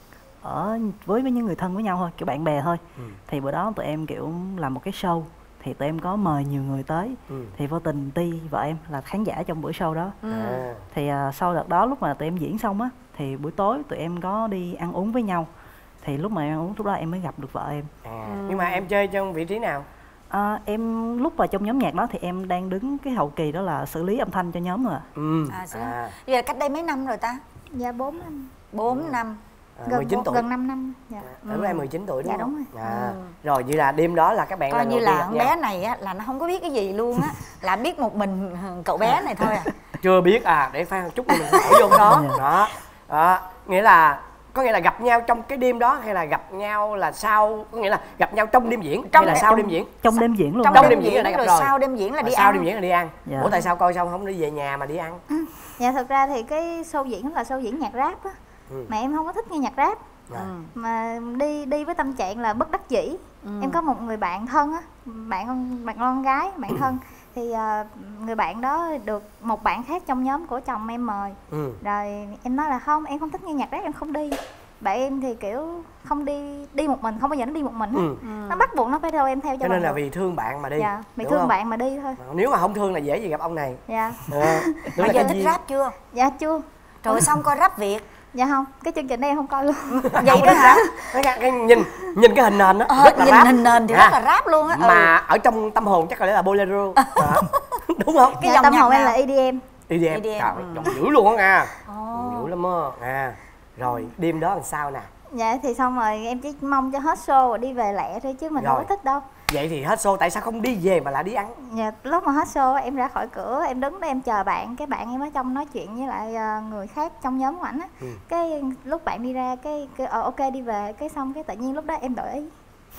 ở với với những người thân với nhau thôi, kiểu bạn bè thôi. Ừ. Thì bữa đó tụi em kiểu làm một cái show, thì tụi em có mời nhiều người tới. Ừ. Thì vô tình Ti vợ em là khán giả trong buổi show đó. Ừ. À. Thì à, sau đợt đó lúc mà tụi em diễn xong á, thì buổi tối tụi em có đi ăn uống với nhau. Thì lúc mà em ăn uống, lúc đó em mới gặp được vợ em. À. Nhưng mà em chơi trong vị trí nào? À, em lúc vào trong nhóm nhạc đó thì em đang đứng cái hậu kỳ đó là xử lý âm thanh cho nhóm rồi ạ. Ừ. À, à. À. Bây giờ cách đây mấy năm rồi ta? Dạ bốn năm. bốn năm. À, Gần mười chín tuổi. gần năm năm. Dạ. À, lúc em mười chín tuổi đúng Dạ, không? đúng rồi. À. Ừ. Rồi vậy là đêm đó là các bạn Coi lần như đầu tiên là gặp con nhau. bé này á là nó không có biết cái gì luôn á, là biết một mình cậu bé này thôi à. Chưa biết à, để Phan một chút mình hỏi vô đó. Đó. Đó, nghĩa là có nghĩa là gặp nhau trong cái đêm đó hay là gặp nhau là sau, có nghĩa là gặp nhau trong đêm diễn Trong hay là đêm- sau đêm diễn? Trong đêm diễn luôn. Trong Trong đêm đêm diễn diễn là đã gặp rồi, rồi. sau đêm diễn là Và đi sau ăn. đêm diễn là đi ăn. Dạ. Ủa tại sao coi xong không đi về nhà mà đi ăn? Dạ thực ra thì cái show diễn là show diễn nhạc rap á. Ừ. Mà em không có thích nghe nhạc rap. Dạ. Ừ. Mà đi đi với tâm trạng là bất đắc dĩ. Ừ. Em có một người bạn thân á, bạn con bạn con gái, bạn thân thì uh, người bạn đó được một bạn khác trong nhóm của chồng em mời. Ừ. Rồi em nói là không, em không thích nghe nhạc rap, em không đi. Bạn em thì kiểu không đi đi một mình, không bao giờ nó đi một mình hết. Ừ. Nó bắt buộc nó phải theo em theo cho Cho nên bằng là được. vì thương bạn mà đi. Dạ, bị đúng thương không? bạn mà đi thôi. Nếu mà không thương là dễ gì gặp ông này. Dạ. À, đúng Bây là giờ cái thích duyên. rap chưa? Dạ chưa. Trời ơi, xong coi rap Việt. Dạ không, cái chương trình này em không coi luôn. Vậy đó hả? Cái, cái, cái nhìn nhìn cái hình nền đó Ờ, rất là nhìn rap. hình nền thì À, rất là rap luôn á. Ừ. mà ở trong tâm hồn chắc có lẽ là bolero. Đó. Đúng không? Cái Dạ, dòng tâm nhạc hồn em nào? là e đê em. đi đi em. E đê em, Trời, ừ. giọng dữ luôn á nha. Ồ. Giọng dữ lắm á. À, rồi đêm đó làm sao nè? Dạ thì xong rồi em chỉ mong cho hết show rồi đi về lẹ thôi chứ mình Rồi. đâu có thích đâu. Vậy thì hết show tại sao không đi về mà lại đi ăn? Dạ, lúc mà hết show em ra khỏi cửa, em đứng đó em chờ bạn, cái bạn em ở trong nói chuyện với lại ờ, người khác trong nhóm của ảnh á. Ừ. Cái lúc bạn đi ra cái, cái ờ, ok đi về, cái xong cái tự nhiên lúc đó em đổi ý.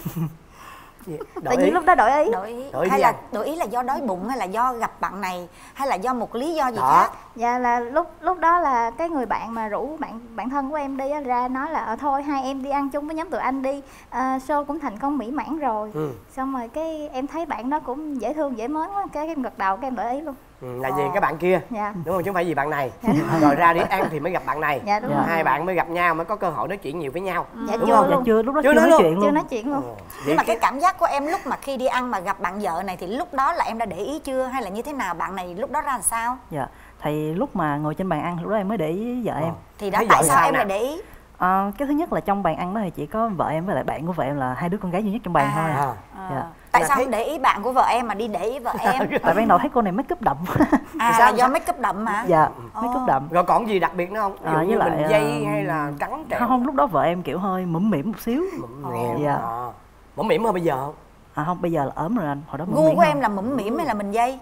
Gì? Tự Đổi nhiên ý. lúc đó đổi ý. Đổi ý. Đổi ý hay gì là anh? đổi ý là do đói bụng hay là do gặp bạn này hay là do một lý do gì Đó. khác? Dạ là lúc lúc đó là cái người bạn mà rủ bạn bạn thân của em đi á, ra nói là ờ, thôi hai em đi ăn chung với nhóm tụi anh đi, à, show cũng thành công mỹ mãn rồi. Ừ. Xong rồi cái em thấy bạn đó cũng dễ thương dễ mến quá, cái em gật đầu cái em đổi ý luôn. Ừ, là vì cái bạn kia. Dạ. Đúng không, chứ không phải vì bạn này. Rồi ra đi ăn thì mới gặp bạn này. Dạ đúng Dạ. rồi. Hai bạn mới gặp nhau mới có cơ hội nói chuyện nhiều với nhau. Dạ đúng chưa không? Dạ luôn. chưa, lúc đó Chưa chưa, nói nói luôn. chuyện Chưa luôn. nói chuyện luôn. Ồ, vậy Nhưng mà cái- cái cảm giác của em lúc mà khi đi ăn mà gặp bạn vợ này thì lúc đó là em đã để ý chưa hay là như thế nào, bạn này lúc đó ra làm sao? Dạ. Thì lúc mà ngồi trên bàn ăn lúc đó em mới để ý vợ em. Thì đó Thấy tại vợ sao sao em nè? lại để ý? Ờ, cái thứ nhất là trong bàn ăn đó thì chỉ có vợ em với lại bạn của vợ em là hai đứa con gái duy nhất trong bàn thôi. À. Dạ. Tại Là sao thấy- không để ý bạn của vợ em mà đi để ý vợ em? Tại ban đầu thấy cô này make up đậm. À Sao- là do sao? make up đậm mà. Dạ, make up đậm. Rồi còn gì đặc biệt nữa không? Ví dụ À, như với lại, mình ờ, dây hay là trắng trẻo? Không, lúc đó vợ em kiểu hơi mũm mỉm một xíu. Nè. Dạ. À. Mũm mỉm hơn bây giờ không? À không, bây giờ là ốm rồi anh, hồi đó mũm Gu mỉm của hơn. em là mũm mỉm hay là mình dây?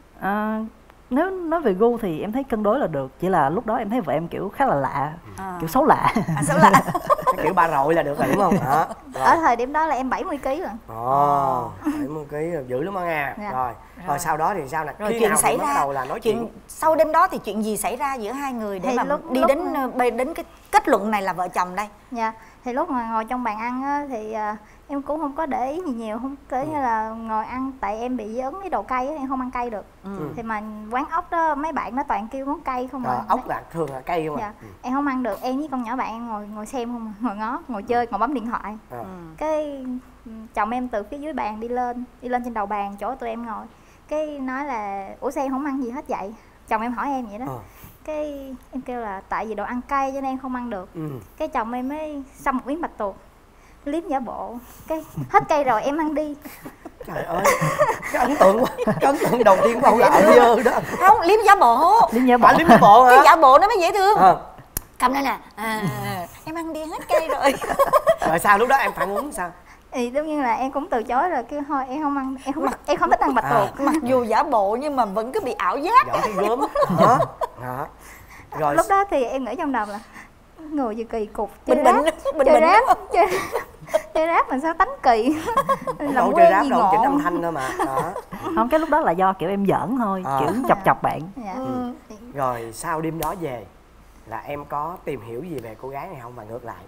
À, nếu nói về gu thì em thấy cân đối là được, chỉ là lúc đó em thấy vợ em kiểu khá là lạ, À. kiểu xấu lạ. À, sao lạ? Cái kiểu ba rọi là được rồi đúng không? Đó. Ở thời điểm đó là em bảy mươi ký rồi. Ồ, bảy mươi ký dữ lắm á nghe. Dạ. Rồi, rồi sau đó thì sao nè? Rồi Khi chuyện nào thì xảy bắt ra đầu là nói chuyện chuyện? sau đêm đó thì chuyện gì xảy ra giữa hai người để Thì mà lúc- đi lúc đến mà- ờ, đến cái kết luận này là vợ chồng đây? Dạ. Thì lúc mà ngồi trong bàn ăn á, thì à, em cũng không có để ý gì nhiều, không kể như là ngồi ăn, tại em bị dị ứng với đồ cay á, em không ăn cay được. Thì mà quán ốc đó mấy bạn nó toàn kêu món cay không Rồi, à. ốc là thường là cây không Dạ. à? Ừ. Em không ăn được, em với con nhỏ bạn em ngồi ngồi xem không à, ngồi ngó, ngồi chơi, ngồi bấm điện thoại. À. Cái ừ, chồng em từ phía dưới bàn đi lên, đi lên trên đầu bàn chỗ tụi em ngồi. Cái nói là ủa sao em không ăn gì hết vậy? Chồng em hỏi em vậy đó. Ờ. Cái em kêu là tại vì đồ ăn cay cho nên em không ăn được. Ừ. Cái chồng em mới xăm một miếng bạch tuộc, liếm giả bộ, cái hết cay rồi em ăn đi. Trời ơi, cái ấn tượng quá. Cái ấn tượng đầu tiên của ông là ở dơ đó. Không, liếm giả bộ. Lý nhớ Bà bỏ. liếm cái bộ hả? Cái giả bộ nó mới dễ thương. Ờ. Cầm đây nè, à, em ăn đi hết cay rồi. Rồi sao lúc đó em phản ứng sao? Thì tất nhiên là em cũng từ chối rồi, kêu thôi em không ăn, em không em không thích ăn bạch À. tuộc. Mặc dù giả bộ nhưng mà vẫn cứ bị ảo giác. Giỏi thấy gớm. Đó. Đó. Rồi Lúc đó thì em nghĩ trong đầu là người gì kỳ cục, Bình chơi định, rap, bình chơi định rap, đúng chơi, chơi rap mà sao tánh kỳ. không Làm đâu chơi quen rap gì đâu, chỉnh ngộ. âm thanh thôi mà. Đó. Không, cái lúc đó là do kiểu em giỡn thôi, À. kiểu chọc chọc bạn. Dạ. Ừ. Rồi sau đêm đó về là em có tìm hiểu gì về cô gái này không và ngược lại?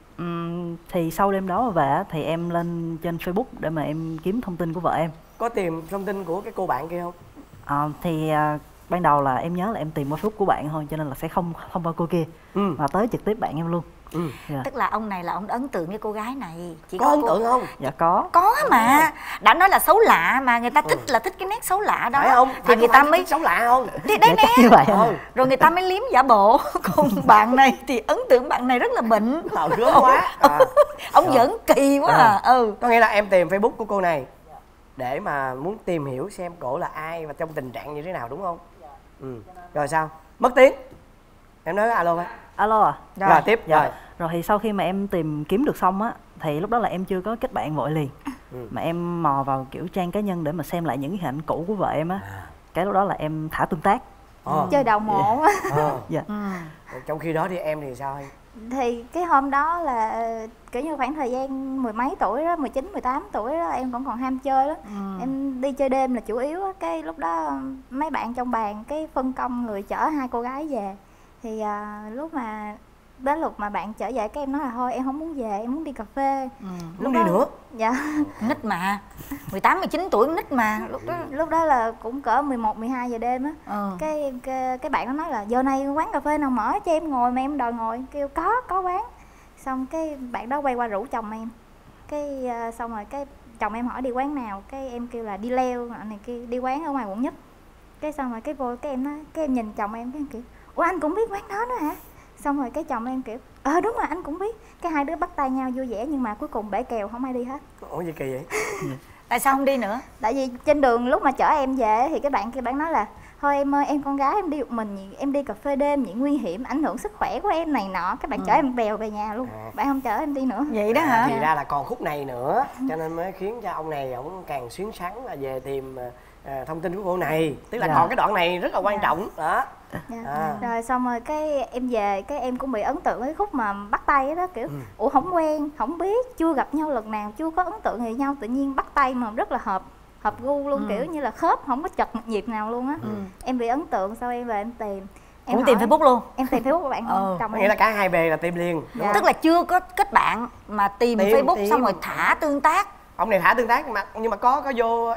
Ừm, thì sau đêm đó về á, thì em lên trên Facebook để mà em kiếm thông tin của vợ em. Có tìm thông tin của cái cô bạn kia không? Ờ, thì à, ban đầu là em nhớ là em tìm qua Facebook của bạn thôi, cho nên là sẽ không không qua cô kia, Ừ. mà tới trực tiếp bạn em luôn. Ừ. Dạ. Tức là ông này là ông ấn tượng với cô gái này. Chỉ Có ấn cô- tượng không? Dạ có. Có mà. Đã nói là xấu lạ mà người ta thích là thích cái nét xấu lạ đó. Phải không? Thì Phải người có ta phải mới sống lạ không? thì đấy Dạ, nè. chắc như vậy anh. Ừ. Rồi người ta mới liếm giả bộ. Còn bạn này thì ấn tượng bạn này rất là bệnh. Tao gớm quá. À. Ông Rồi. giỡn kỳ quá à. Ừ. Có nghĩa là em tìm Facebook của cô này để mà muốn tìm hiểu xem cổ là ai và trong tình trạng như thế nào đúng không? Ừ. Rồi sao? Mất tiếng. Em nói alo thôi. Alo à? Rồi, rồi tiếp. Dạ. Rồi. Rồi thì sau khi mà em tìm kiếm được xong á, thì lúc đó là em chưa có kết bạn vội liền. Ừ. Mà em mò vào kiểu trang cá nhân để mà xem lại những cái hình ảnh cũ của vợ em á. À. Cái lúc đó là em thả tương tác. Ờ. Chơi đầu mộ á. Ờ. Dạ. Trong khi đó thì em thì sao? Thì cái hôm đó là ờ, kiểu như khoảng thời gian mười mấy tuổi đó, mười chín, mười tám tuổi đó, em cũng còn ham chơi đó. Em đi chơi đêm là chủ yếu á. Cái lúc đó mấy bạn trong bàn cái phân công người chở hai cô gái về. Thì à, lúc mà đến lúc mà bạn trở về cái em nói là thôi em không muốn về, em muốn đi cà phê. Muốn đi nữa? Dạ. Nít mà. mười tám, mười chín tuổi nít mà. Lúc đó. Lúc đó là cũng cỡ mười một, mười hai giờ đêm á. Ừ. Cái, cái cái bạn nó nói là giờ này quán cà phê nào mở cho em ngồi mà em đòi ngồi, kêu có có quán. Xong cái bạn đó quay qua rủ chồng em. Cái uh, xong rồi cái chồng em hỏi đi quán nào, cái em kêu là đi leo nọ này kia, đi quán ở ngoài quận nhất. Cái xong rồi cái vô cái em nói, cái em nhìn chồng em cái em kiểu ủa anh cũng biết quán đó nữa hả? Xong rồi cái chồng em kiểu ờ đúng rồi anh cũng biết. Cái hai đứa bắt tay nhau vui vẻ nhưng mà cuối cùng bể kèo không ai đi hết. Ủa gì kỳ vậy? Tại sao không đi nữa? Tại vì trên đường lúc mà chở em về thì cái bạn kia bạn nói là thôi em ơi em con gái em đi một mình nhỉ, em đi cà phê đêm nhỉ, nguy hiểm ảnh hưởng sức khỏe của em này nọ. Các bạn chở em bèo về nhà luôn. À. Bạn không chở em đi nữa. Vậy đó À, hả? thì ra là còn khúc này nữa cho nên mới khiến cho ông này ông càng xuyến xắn là về tìm à, thông tin của cô này, tức là Dạ. còn cái đoạn này rất là quan Dạ. trọng đó. Dạ. À. Rồi xong rồi cái em về cái em cũng bị ấn tượng với khúc mà bắt tay đó, kiểu Ừ. ủa không quen không biết, chưa gặp nhau lần nào, chưa có ấn tượng gì nhau, tự nhiên bắt tay mà rất là hợp hợp gu luôn. Ừ. Kiểu như là khớp không có chật một nhịp nào luôn á. Ừ. Em bị ấn tượng, sau em về em tìm em Cũng tìm hỏi- Facebook luôn. em tìm Facebook của bạn Ừ. chồng Có em. nghĩa là cả hai bề là tìm liền đúng Dạ. không? Tức là chưa có kết bạn mà tìm, Tìm, Facebook tìm. xong rồi thả tương tác. Ông này thả tương tác mà nhưng mà có có vô add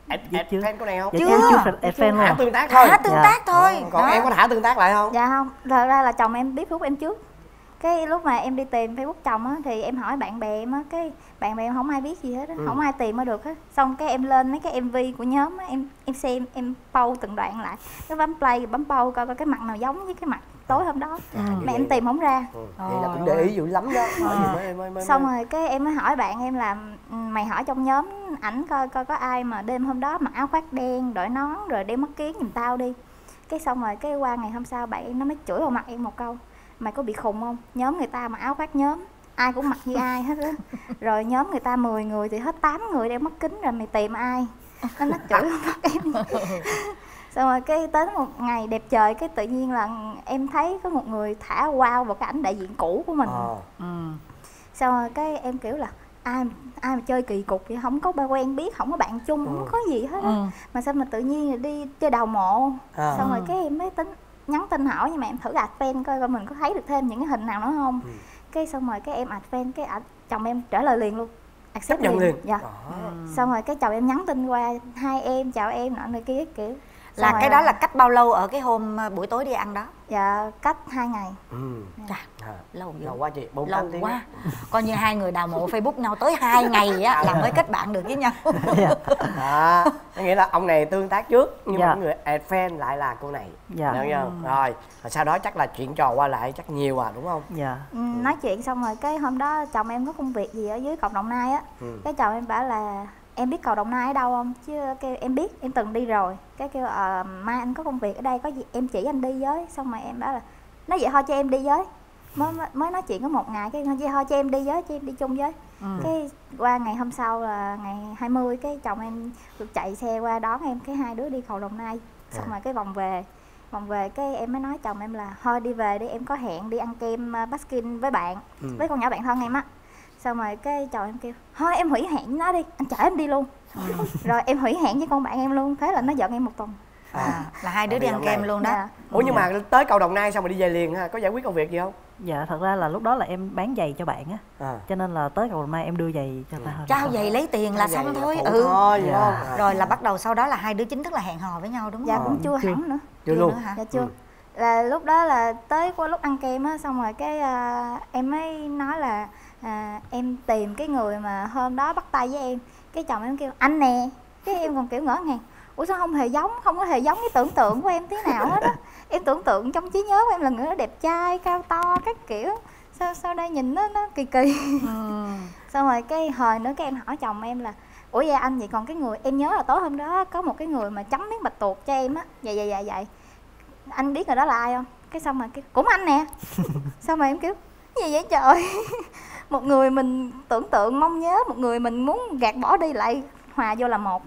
Add, Dạ add chưa. fan cô này không? Dạ Chưa. chưa, chưa add fan Thả luôn. tương tác thôi. Thả tương Dạ. tác thôi. Ờ, còn Đó. em có thả tương tác lại không? Dạ không, thật ra là chồng em biết Facebook em trước. Cái lúc mà em đi tìm Facebook chồng á thì em hỏi bạn bè em á, cái bạn bè em không ai biết gì hết á, Ừ. không ai tìm ra được hết. Xong cái em lên mấy cái em vê của nhóm á, em em xem, em pause từng đoạn lại, cái bấm play bấm pause coi coi cái mặt nào giống với cái mặt tối hôm đó. Ừ. Mà em tìm không ra. Ừ. Vậy là cũng để ý dữ lắm đó. Hỏi gì mới mới mới. Xong rồi cái em mới hỏi bạn em là "Ừ, mày hỏi trong nhóm ảnh coi coi có ai mà đêm hôm đó mặc áo khoác đen, đội nón rồi đeo mắt kiếng giùm tao đi." Cái xong rồi cái qua ngày hôm sau bạn em nó mới chửi vào mặt em một câu: "Mày có bị khùng không? Nhóm người ta mặc áo khoác nhóm, ai cũng mặc như ai hết á. Rồi nhóm người ta mười người thì hết tám người đeo mắt kính, rồi mày tìm ai?" Nó nó chửi vào mặt em. Xong rồi cái tới một ngày đẹp trời, cái tự nhiên là em thấy có một người thả wow vào cái ảnh đại diện cũ của mình. Ờ. Ừ. Xong rồi cái em kiểu là ai ai mà chơi kỳ cục vậy, không có ba quen biết, không có bạn chung, không có gì hết á. Ừ. Mà sao mà tự nhiên đi chơi đào mộ. À. Xong rồi cái em mới tính nhắn tin hỏi, nhưng mà em thử add fan coi coi mình có thấy được thêm những cái hình nào nữa không. Ừ. Cái xong rồi cái em add fan, cái ảnh chồng em trả lời liền luôn, accept Chấp nhận liền. Dạ. Đó. Xong rồi cái chồng em nhắn tin qua hai em chào em nọ nơi kia kiểu. Là Xong cái rồi đó là cách bao lâu ở cái hôm ờ, buổi tối đi ăn đó? dạ cách hai ngày. Ừ. Chà, À. lâu dữ. Lâu quá chị, bốn Lâu tám tiếng. quá. Coi như hai người đào mộ Facebook nhau tới hai ngày á là mới kết bạn được với nhau. Dạ. Đó, có nghĩa là ông này tương tác trước nhưng Dạ. mà người add fan lại là cô này. Dạ. Được không? Rồi, rồi sau đó chắc là chuyện trò qua lại chắc nhiều à đúng không? Dạ. Ừ, nói chuyện xong rồi cái hôm đó chồng em có công việc gì ở dưới cầu Đồng Nai á. Ừ. Cái chồng em bảo là em biết cầu Đồng Nai ở đâu không? Chứ kêu em biết, em từng đi rồi. Cái kêu ờ mai anh có công việc ở đây, có gì em chỉ anh đi với. Xong rồi em bảo là nói vậy thôi cho em đi với. Mới mới- mới nói chuyện có một ngày, cái vậy thôi cho em đi với, cho em đi chung với. Cái qua ngày hôm sau là ngày hai mươi, cái chồng em chạy xe qua đón em, cái hai đứa đi cầu Đồng Nai. Xong rồi cái vòng về vòng về cái em mới nói chồng em là thôi đi về đi, em có hẹn đi ăn kem uh, Baskin với bạn, Ừ. với con nhỏ bạn thân em á. Xong rồi cái chồng em kêu thôi em hủy hẹn với nó đi, anh chở em đi luôn. Rồi em hủy hẹn với con bạn em luôn, thế là nó giận em một tuần. À, là hai đứa đi ăn Bây giờ kem này. luôn đó. Dạ. Ủa nhưng mà tới cầu Đồng Nai xong rồi đi về liền ha, có giải quyết công việc gì không? Dạ, thật ra là lúc đó là em bán giày cho bạn á, À. cho nên là tới cầu Đồng Nai em đưa giày cho ta thôi. Trao giày lấy tiền là xong thôi. Phụ Ừ. thôi, đúng Dạ. không? À. Rồi là bắt đầu sau đó là hai đứa chính thức là hẹn hò với nhau đúng Dạ không? cũng chưa chưa. hẳn nữa. Chưa luôn. nữa hả? Dạ chưa. Ừ. Là lúc đó là tới qua lúc ăn kem á, xong rồi cái à, em mới nói là à, em tìm cái người mà hôm đó bắt tay với em. Cái chồng em kêu anh nè. Cái em còn kiểu ngỡ ngàng, ủa sao không hề giống, không có hề giống cái tưởng tượng của em tí nào hết á. Em tưởng tượng trong trí nhớ của em là người đó đẹp trai, cao to các kiểu. Sao sao đây nhìn nó nó kỳ kỳ. Ừ. Xong rồi cái hồi nữa cái em hỏi chồng em là ủa vậy anh, vậy còn cái người em nhớ là tối hôm đó có một cái người mà chấm miếng bạch tuộc cho em á, vậy vậy vậy vậy anh biết người đó là ai không? Cái xong rồi cái cũng anh nè. Xong rồi em kiểu gì vậy trời. Một người mình tưởng tượng mong nhớ, một người mình muốn gạt bỏ đi lại hòa vô là một.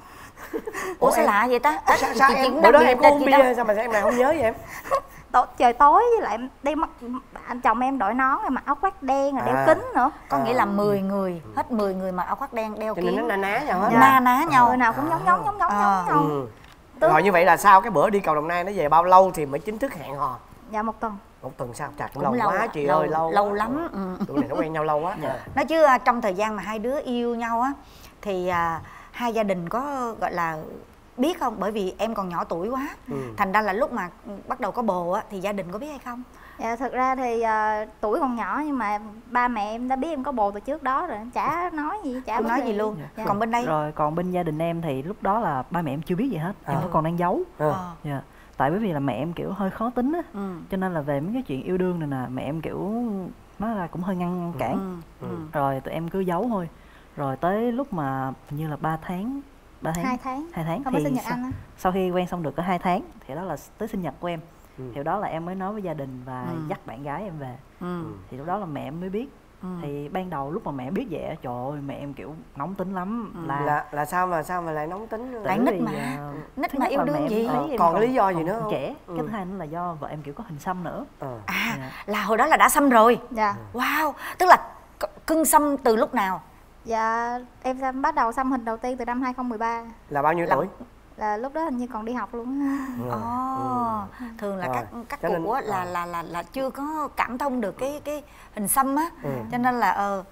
Ủa sao em- lạ vậy ta? Sao, sao Chị- chị em cũng bữa đó đặc em biệt có là uống chị bia đâu- sao mà sao em lại không nhớ vậy em? Tối, trời tối với lại em đeo mắt, anh chồng em đội nón rồi mặc áo khoác đen rồi đeo À. kính nữa. Có nghĩa là mười người, hết mười người mặc áo khoác đen đeo Cho nên nó kính. na ná nhau hết. Na ná nhau. Người nào cũng giống giống giống giống À. giống nhau. Ừ. Tức- Rồi như vậy là sau cái bữa đi cầu Đồng Nai nó về bao lâu thì mới chính thức hẹn hò? Dạ một tuần. Một tuần sau, chặt cũng Cũng lâu lâu, quá chị lâu, ơi, lâu lâu quá. lắm. Ừ. Ừ. Tụi này nó quen nhau lâu quá. Dạ. Nói chứ à, trong thời gian mà hai đứa yêu nhau á thì à, hai gia đình có gọi là biết không? Bởi vì em còn nhỏ tuổi quá. Ừ. Thành ra là lúc mà bắt đầu có bồ á thì gia đình có biết hay không? Dạ thực ra thì à, tuổi còn nhỏ nhưng mà ba mẹ em đã biết em có bồ từ trước đó rồi, chả nói gì, chả Không vấn nói đề gì luôn. Dạ. Còn bên đây Rồi còn bên gia đình em thì lúc đó là ba mẹ em chưa biết gì hết, em À. vẫn còn đang giấu. Ừ. Ờ. Dạ. Tại bởi vì là mẹ em kiểu hơi khó tính á, Ừ. cho nên là về mấy cái chuyện yêu đương này nè mẹ em kiểu nói là cũng hơi ngăn cản. Ừ. Ừ. Rồi tụi em cứ giấu thôi. Rồi tới lúc mà hình như là ba tháng ba tháng Hai tháng. hai tháng Không có thì sinh nhật sau, anh á. sau khi quen xong được có hai tháng thì đó là tới sinh nhật của em. Ừ. Thì đó là em mới nói với gia đình và Ừ. dắt bạn gái em về. Ừ. Thì lúc đó là mẹ em mới biết. Ừ. Thì ban đầu lúc mà mẹ biết vậy á, trời ơi mẹ em kiểu nóng tính lắm. Ừ. là Là là sao mà sao mà lại nóng tính? tại Tại bởi nít vì, mà. à, Nít thứ mà nhất yêu là đương mẹ em gì? thấy Ờ, em còn lý do gì còn nữa không? trẻ. Ừ. Cái thứ hai nữa là do vợ em kiểu có hình xăm nữa. Ờ. À, Dạ. là hồi đó là đã xăm rồi. Dạ. Wow, tức là c- cưng xăm từ lúc nào? Dạ em xăm- bắt đầu xăm hình đầu tiên từ năm hai không một ba. Là bao nhiêu Là- tuổi? Là lúc đó hình như còn đi học luôn á. Ừ. Ồ, thường là Rồi. các các Cho nên- cụ á, là ờ. là là là chưa có cảm thông được cái cái hình xăm á, Ừ. cho nên là ờ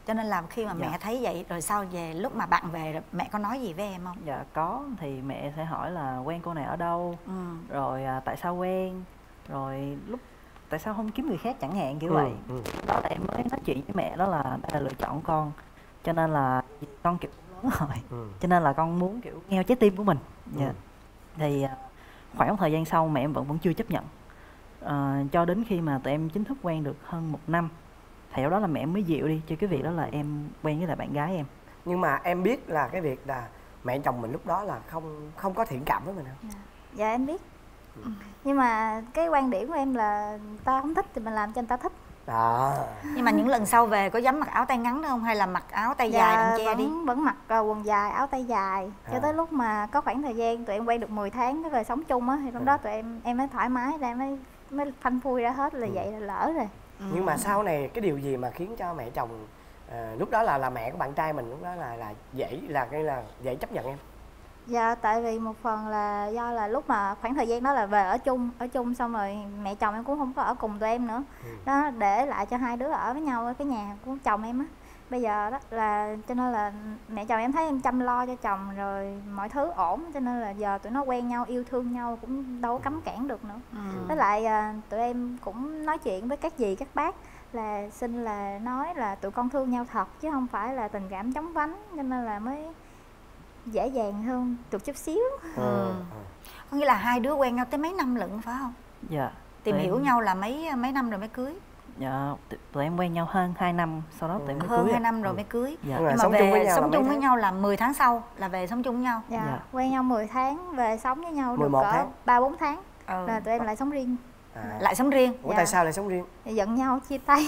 Cho nên là khi mà Dạ. mẹ thấy vậy rồi sau về lúc mà bạn về rồi mẹ có nói gì với em không? Dạ có, thì mẹ sẽ hỏi là quen cô này ở đâu, Ừ. rồi à, tại sao quen, rồi lúc tại sao không kiếm người khác chẳng hạn kiểu Ừ, vậy. ừ. Đó là em mới nói chuyện với mẹ đó là đây là lựa chọn con, cho nên là con kiểu lớn rồi, Ừ. cho nên là con muốn kiểu nghe trái tim của mình. Dạ. Ừ. Thì à, khoảng thời gian sau mẹ em vẫn vẫn chưa chấp nhận, à, cho đến khi mà tụi em chính thức quen được hơn một năm thì lúc đó là mẹ em mới dịu đi cho cái việc đó là em quen với lại bạn gái em. Nhưng mà em biết là cái việc là mẹ chồng mình lúc đó là không không có thiện cảm với mình không? Dạ em biết. Nhưng mà cái quan điểm của em là ta không thích thì mình làm cho người ta thích. Đó. Nhưng mà những lần sau về có dám mặc áo tay ngắn nữa không hay là mặc áo tay dài đừng che vẫn, đi? vẫn mặc uh, quần dài, áo tay dài. Cho À. tới lúc mà có khoảng thời gian tụi em quen được mười tháng cái về sống chung á, thì lúc À. đó tụi em em mới thoải mái ra, mới mới phanh phui ra hết là Ừ. vậy là lỡ rồi. Nhưng mà sau này cái điều gì mà khiến cho mẹ chồng à, lúc đó là là mẹ của bạn trai mình lúc đó là là dễ là cái là dễ chấp nhận em? Dạ tại vì một phần là do là lúc mà khoảng thời gian đó là về ở chung, ở chung xong rồi mẹ chồng em cũng không có ở cùng tụi em nữa. Ừ. Đó, để lại cho hai đứa ở với nhau ở cái nhà của chồng em á. Bây giờ đó là cho nên là mẹ chồng em thấy em chăm lo cho chồng rồi mọi thứ ổn, cho nên là giờ tụi nó quen nhau, yêu thương nhau cũng đâu có cấm cản được nữa. Ừ. Với lại à, tụi em cũng nói chuyện với các dì các bác là xin là nói là tụi con thương nhau thật chứ không phải là tình cảm chóng vánh, cho nên là mới dễ dàng hơn được chút xíu. Ừ. Có nghĩa là hai đứa quen nhau tới mấy năm lận phải không? Dạ. Tìm Tụi hiểu em- nhau là mấy mấy năm rồi mới cưới? Dạ, tụi- tụi em quen nhau hơn hai năm, sau đó tụi em mới Hơn cưới. hai ạ. năm rồi mới cưới. Dạ. Nhưng mà Nhưng mà sống chung với về nhau là sống mấy chung với tháng? nhau là mười tháng sau là về sống chung với nhau. Dạ, Dạ. quen nhau mười tháng, về sống với nhau mười được một cỡ tháng. ba bốn tháng Ừ. là tụi em lại sống riêng. À. Lại sống riêng. Ủa Dạ. tại sao lại sống riêng? Thì giận nhau chia tay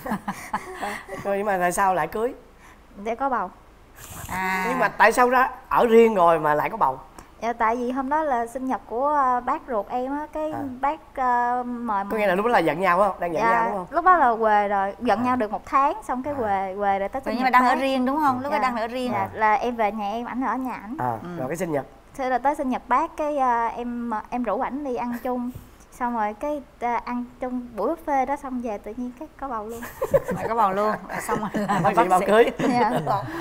Rồi nhưng mà tại sao lại cưới? để có bầu. À. Nhưng mà tại sao ra ở riêng rồi mà lại có bầu? Dạ, tại vì hôm đó là sinh nhật của ờ, bác ruột em á, cái À. bác ờ, mời Có nghĩa là lúc đó là giận nhau phải không? Đang giận dạ, nhau đúng không? lúc đó là quề rồi, giận À. nhau được một tháng xong cái À. quề quề rồi tới Rồi sinh nhưng mà nhật đang ở bác. riêng đúng không? Lúc đó Dạ. đang ở riêng. Dạ, là em về nhà em, ảnh ở nhà ảnh. À, rồi cái sinh nhật. Thế là tới sinh nhật bác cái à, em em rủ ảnh đi ăn chung, xong rồi cái à, ăn chung buổi buffet đó xong về tự nhiên cái có bầu luôn. Lại có bầu luôn. Rồi xong rồi là Bác sĩ bảo cưới. Dạ.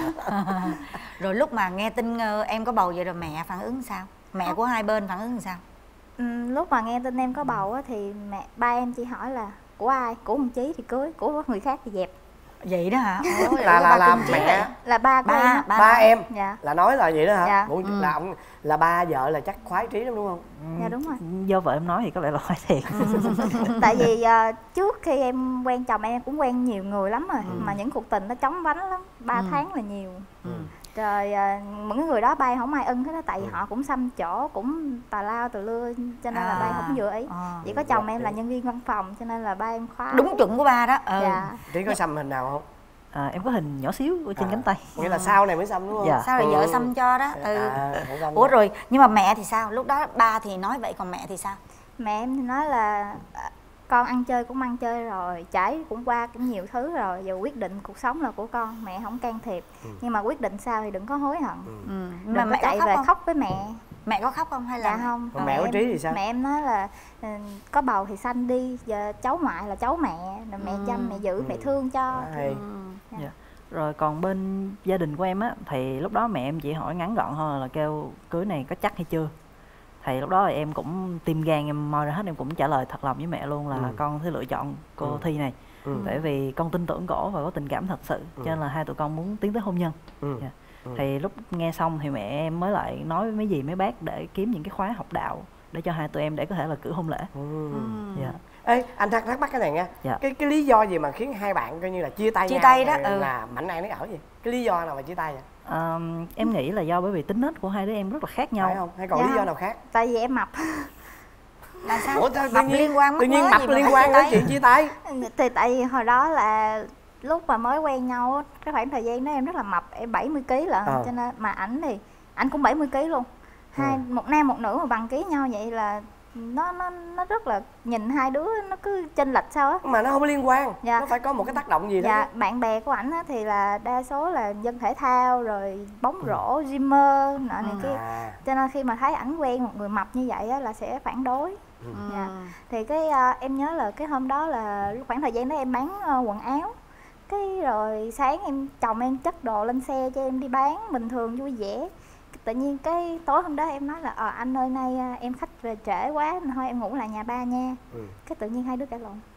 Rồi lúc mà nghe tin ờ, em có bầu vậy rồi mẹ phản ứng sao? Mẹ của hai bên phản ứng sao? Ừm, lúc mà nghe tin em có bầu á, thì mẹ ba em chỉ hỏi là của ai, của ông Chí thì cưới, của người khác thì dẹp. Vậy đó hả? Ồ, vậy Là có là ba là cưng chứ mẹ vậy? Là ba của Ba, em á. ba. ba em Dạ. là nói là vậy đó hả? Dạ. Ủa, Ừ. là ông là ba vợ là chắc khoái trí lắm đúng không? Dạ đúng rồi. Do vợ em nói thì có lẽ là phải thiệt. Tại vì à, trước khi em quen chồng em cũng quen nhiều người lắm rồi, mà những cuộc tình nó chóng vánh lắm, ba Ừ. tháng là nhiều. Ừ. Rồi à, những người đó bay không ai ưng hết á, tại vì Ừ. họ cũng xăm chỗ, cũng tà lao tà lưa, cho nên là À. bay không vừa ý. À. Chỉ có chồng em là nhân viên văn phòng cho nên là ba em khóa. Đúng chuẩn của ba đó. Ừ. Dạ. Trí có xăm hình nào không? À, em có hình nhỏ xíu ở trên À. cánh tay. Nghĩa là sau này mới xăm đúng không? Dạ. Sao lại vợ xăm cho đó? Ừ. À, phải xăm Ủa đó. rồi nhưng mà mẹ thì sao? Lúc đó ba thì nói vậy còn mẹ thì sao? Mẹ em thì nói là à, con ăn chơi cũng ăn chơi rồi, trải cũng qua cũng nhiều thứ rồi, giờ quyết định cuộc sống là của con, mẹ không can thiệp. Ừ. Nhưng mà quyết định sao thì đừng có hối hận. Ừ. Ừ. Đừng Mà có mẹ có chạy khóc về không? khóc với mẹ. Mẹ có khóc không hay là Dạ không. Còn mẹ của em- Trí thì sao? Mẹ em nói là ừ, có bầu thì sanh đi, giờ cháu ngoại là cháu mẹ, rồi mẹ Ừ. chăm mẹ giữ Ừ. mẹ thương cho. Quá hay. Dạ. Dạ. Rồi còn bên gia đình của em á thì lúc đó mẹ em chỉ hỏi ngắn gọn thôi là kêu cưới này có chắc hay chưa. Thì lúc đó thì em cũng tim gan em moi ra hết, em cũng trả lời thật lòng với mẹ luôn là Ừ. con sẽ lựa chọn cô Ừ. Thi này. Ừ. Bởi vì con tin tưởng cổ và có tình cảm thật sự, Ừ. cho nên là hai tụi con muốn tiến tới hôn nhân. Ừ. Dạ. Ừ. Thì lúc nghe xong thì mẹ em mới lại nói với mấy dì mấy bác để kiếm những cái khóa học đạo để cho hai tụi em để có thể là cử hôn lễ. Ừ. Dạ. Ê, anh thắc thắc mắc cái này nha. Dạ. Cái cái lý do gì mà khiến hai bạn coi như là chia tay Chia nhau tay đó, rồi ừ. là mạnh ai nấy ở gì? Cái lý do nào mà chia tay vậy? À, em nghĩ là do bởi vì tính nết của hai đứa em rất là khác nhau. Phải không? Hay còn Dạ lý do không. nào khác? Tại vì em mập. Là sao? Ủa, tự Mập nhiên- liên quan Tự nhiên mắc mập mớ gì mà liên phải quan chia đến tay? chuyện chia tay. Thì tại vì hồi đó là lúc mà mới quen nhau á, cái khoảng thời gian đó em rất là mập, em bảy mươi ký lận, Ờ. cho nên mà ảnh thì ảnh cũng bảy mươi ký luôn. Hai Ừ. một nam một nữ mà bằng ký nhau vậy là nó nó nó rất là nhìn hai đứa nó cứ chênh lệch sao á. Mà nó không có liên quan. Dạ. Nó phải có một cái tác động gì đó. Dạ, bạn bè của ảnh á thì là đa số là dân thể thao rồi bóng rổ, gymer nọ này kia. À. Cho nên khi mà thấy ảnh quen một người mập như vậy á là sẽ phản đối. Ừ. Dạ. Thì cái à, em nhớ là cái hôm đó là khoảng thời gian đó em bán à, quần áo, Cái rồi sáng em chồng em chất đồ lên xe cho em đi bán bình thường vui vẻ. Tự nhiên cái tối hôm đó em nói là ờ anh ơi nay em khách về trễ quá thôi em ngủ lại nhà ba nha. Ừ. Cái tự nhiên hai đứa cãi lộn.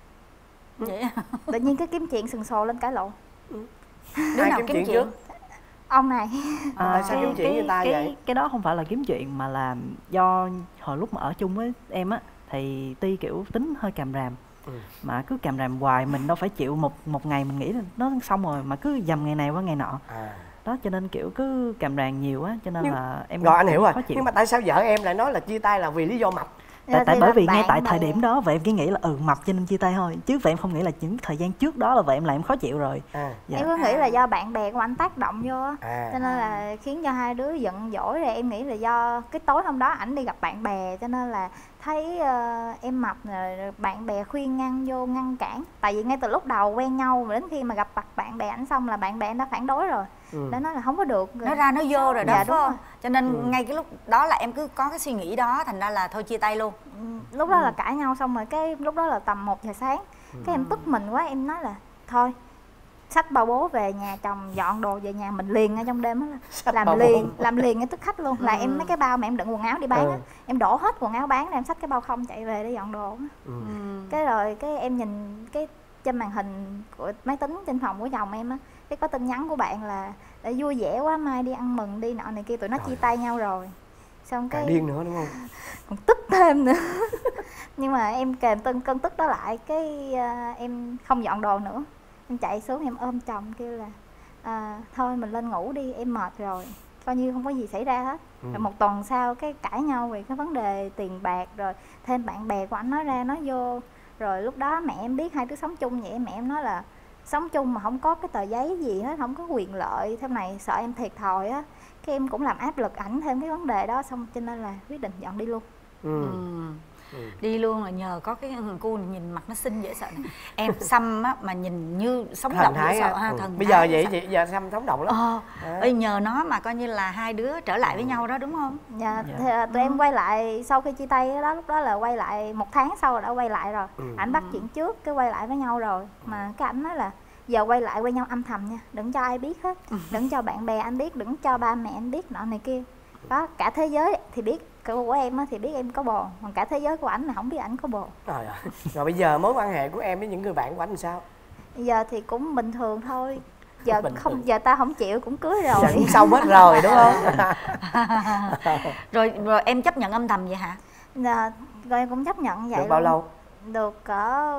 Vậy tự nhiên cái kiếm chuyện sừng sồ lên cãi lộn. Ừ. Đứa nào kiếm chuyện, chuyện? Trước? Ông này. À, tại sao kiếm chuyện cái, với ta cái, vậy? Cái đó không phải là kiếm chuyện mà là do hồi lúc mà ở chung với em á thì Ti kiểu tính hơi càm ràm. Ừ. Mà cứ càm ràm hoài mình đâu phải chịu một một ngày mình nghĩ là nó xong rồi mà cứ dầm ngày này qua ngày nọ. À. Đó cho nên kiểu cứ càm ràm nhiều á cho nên nhưng, là em rồi anh hiểu rồi. Nhưng mà tại sao vợ em lại nói là chia tay là vì lý do mập? Tại, tại bởi vì ngay tại thời điểm đó vậy em chỉ nghĩ là ừ mập cho nên chia tay thôi, chứ vậy em không nghĩ là những thời gian trước đó là vậy em làm em khó chịu rồi. À. Dạ. Em có nghĩ là do bạn bè của anh tác động vô á. À. Cho nên là khiến cho hai đứa giận dỗi. Rồi em nghĩ là do cái tối hôm đó ảnh đi gặp bạn bè cho nên là thấy uh, em mập rồi bạn bè khuyên ngăn vô ngăn cản. Tại vì ngay từ lúc đầu quen nhau mà đến khi mà gặp mặt bạn bè ảnh xong là bạn bè anh đã phản đối rồi. Ừ. Đã nói là không có được. Nó ra nó vô rồi đó. Dạ, đúng không? Cho nên ừ. ngay cái lúc đó là em cứ có cái suy nghĩ đó, thành ra là thôi chia tay luôn. Ừ. Lúc đó ừ. là cãi nhau xong rồi cái lúc đó là tầm một giờ sáng. Ừ. Cái em tức mình quá em nói là thôi xách ba bố về nhà chồng dọn đồ về nhà mình liền ngay trong đêm đó. Làm liền bố. làm liền ngay tức khách luôn. Ừ. Là em mấy cái bao mà em đựng quần áo đi bán ừ. á, em đổ hết quần áo bán em xách cái bao không chạy về để dọn đồ. Ừ. Cái rồi cái em nhìn cái trên màn hình của máy tính trên phòng của chồng em á, cái có tin nhắn của bạn là đã vui vẻ quá mai đi ăn mừng đi nọ này kia, tụi nó chia tay nhau rồi. Xong cái điên nữa đúng không? Còn tức thêm nữa. Nhưng mà em kèm cơn cơn tức đó lại cái uh, em không dọn đồ nữa. Em chạy xuống em ôm chồng kêu là à, thôi mình lên ngủ đi em mệt rồi, coi như không có gì xảy ra hết. Ừ. Rồi một tuần sau cái cãi nhau về cái vấn đề tiền bạc, rồi thêm bạn bè của anh nói ra nói vô. Rồi lúc đó mẹ em biết hai đứa sống chung vậy, mẹ em nói là sống chung mà không có cái tờ giấy gì hết, không có quyền lợi thế này, sợ em thiệt thòi á. Cái em cũng làm áp lực ảnh thêm cái vấn đề đó, xong cho nên là quyết định dọn đi luôn. Ừ. Ừ. Ừ. Đi luôn là nhờ có cái thằng cu này nhìn mặt nó xinh dễ sợ này. Em xăm á mà nhìn như sống động dễ sợ ha. Ừ. Thần bây giờ vậy chị giờ xăm sống động lắm. Ờ. Ê, nhờ nó mà coi như là hai đứa trở lại với nhau đó đúng không? Dạ. Thì, tụi ừ. em quay lại sau khi chia tay đó, lúc đó là quay lại một tháng sau rồi đã quay lại rồi. Ừ. Ảnh bắt chuyện trước cái quay lại với nhau rồi. Mà cái ảnh nói là giờ quay lại quen nhau âm thầm nha, đừng cho ai biết hết, đừng cho bạn bè anh biết, đừng cho ba mẹ anh biết nọ này kia. Đó, cả thế giới thì biết của em thì biết em có bồ, còn cả thế giới của ảnh là không biết ảnh có bồ. Rồi, rồi bây giờ mối quan hệ của em với những người bạn của anh làm sao? Giờ thì cũng bình thường thôi. Giờ bình không thường. Giờ ta không chịu cũng cưới rồi. Giờ cũng xong hết rồi đúng không? rồi rồi em chấp nhận âm thầm vậy hả? Dạ, rồi em cũng chấp nhận vậy. Được bao luôn. lâu? Được cỡ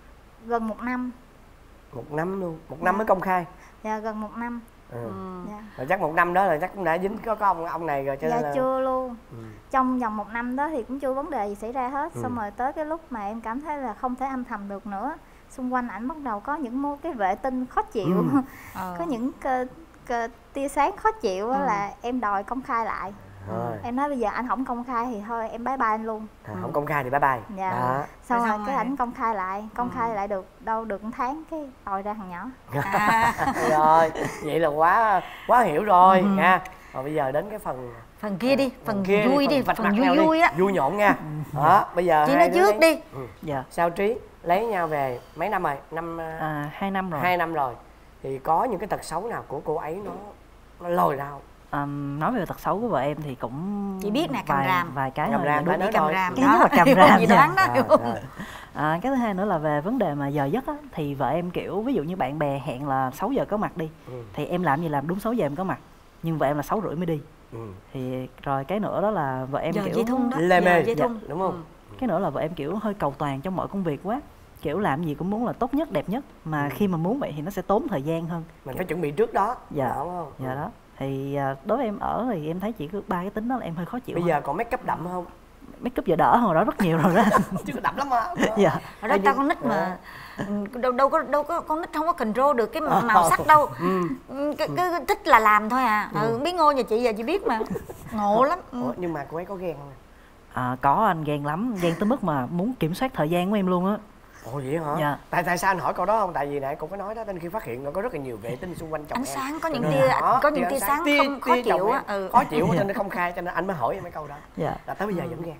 gần một năm. Một năm luôn, một năm dạ. mới công khai. Dạ gần một năm. Ừ. Dạ. Rồi chắc một năm đó là chắc cũng đã dính có, có ông ông này rồi cho dạ, nên là... chưa luôn. Ừ. Trong vòng một năm đó thì cũng chưa vấn đề gì xảy ra hết. Ừ. Xong rồi tới cái lúc mà em cảm thấy là không thể âm thầm được nữa, xung quanh ảnh bắt đầu có những mô cái vệ tinh khó chịu. Ừ. Có những cơ, cơ, tia sáng khó chịu. Ừ. Là em đòi công khai lại. Rồi. Em nói bây giờ anh không công khai thì thôi em bye bye anh luôn. À, không công khai thì bye bye. Dạ. Đó. Xong rồi, rồi cái ảnh công khai lại, công ừ. khai lại được đâu được một tháng cái đòi ra thằng nhỏ. À. Rồi, vậy là quá quá hiểu rồi ừ. nha. Rồi bây giờ đến cái phần phần kia đi, phần, phần kia vui đi, phần, phần vui vui á. Vui nhộn nha. Đó, bây giờ chị nói trước đi. Ừ. Dạ. Sao Trí lấy nhau về mấy năm rồi? Năm à, hai năm rồi. Hai năm rồi. Thì có những cái tật xấu nào của cô ấy nó nó lồi ra không? Um, nói về tật xấu của vợ em thì cũng chị biết nè, càm vài, ràm vài cái càm thôi. Ràm, đúng nói càm ràm cái đó càm ràm gì đoán đó. Rồi, rồi. À, cái thứ hai nữa là về vấn đề mà giờ giấc á, thì vợ em kiểu ví dụ như bạn bè hẹn là sáu giờ có mặt đi, ừ. thì em làm gì làm đúng sáu giờ em có mặt, nhưng vợ em là sáu rưỡi mới đi. Ừ. Thì rồi cái nữa đó là vợ em giờ kiểu dây thun đó, lê mê dây thun. Dạ, đúng không? Ừ. Cái nữa là vợ em kiểu hơi cầu toàn trong mọi công việc quá, kiểu làm gì cũng muốn là tốt nhất đẹp nhất, mà ừ. khi mà muốn vậy thì nó sẽ tốn thời gian hơn, mình phải chuẩn bị trước đó. Dạ đúng không? Dạ đó. Thì đối với em ở thì em thấy chỉ có ba cái tính đó là em hơi khó chịu. Bây hơn. Giờ còn make up đậm không? Make up giờ đỡ hồi đó rất nhiều rồi đó. Chứ có đậm lắm mà. Dạ. Hồi đó tao con nít mà đâu đâu có đâu có con nít không có control được cái màu sắc đâu. Ừ. Cái, cái thích là làm thôi à. Ừ. Ừ, biết Ngô nhà chị giờ chị biết mà. Ngộ lắm. Ừ. Ủa, nhưng mà cô ấy có ghen không? À, có, anh ghen lắm, ghen tới mức mà muốn kiểm soát thời gian của em luôn á. Ồ vậy hả? Dạ. Tại tại sao anh hỏi câu đó không? Tại vì nãy cũng có nói đó, đến khi phát hiện có rất là nhiều vệ tinh xung quanh chồng ánh em. sáng có những tia đó, có những tia sáng, sáng không khó chịu á. Ừ. Khó chịu cho nên không khai, cho nên anh mới hỏi em mấy câu đó. Dạ. Là tới bây giờ vẫn ghen.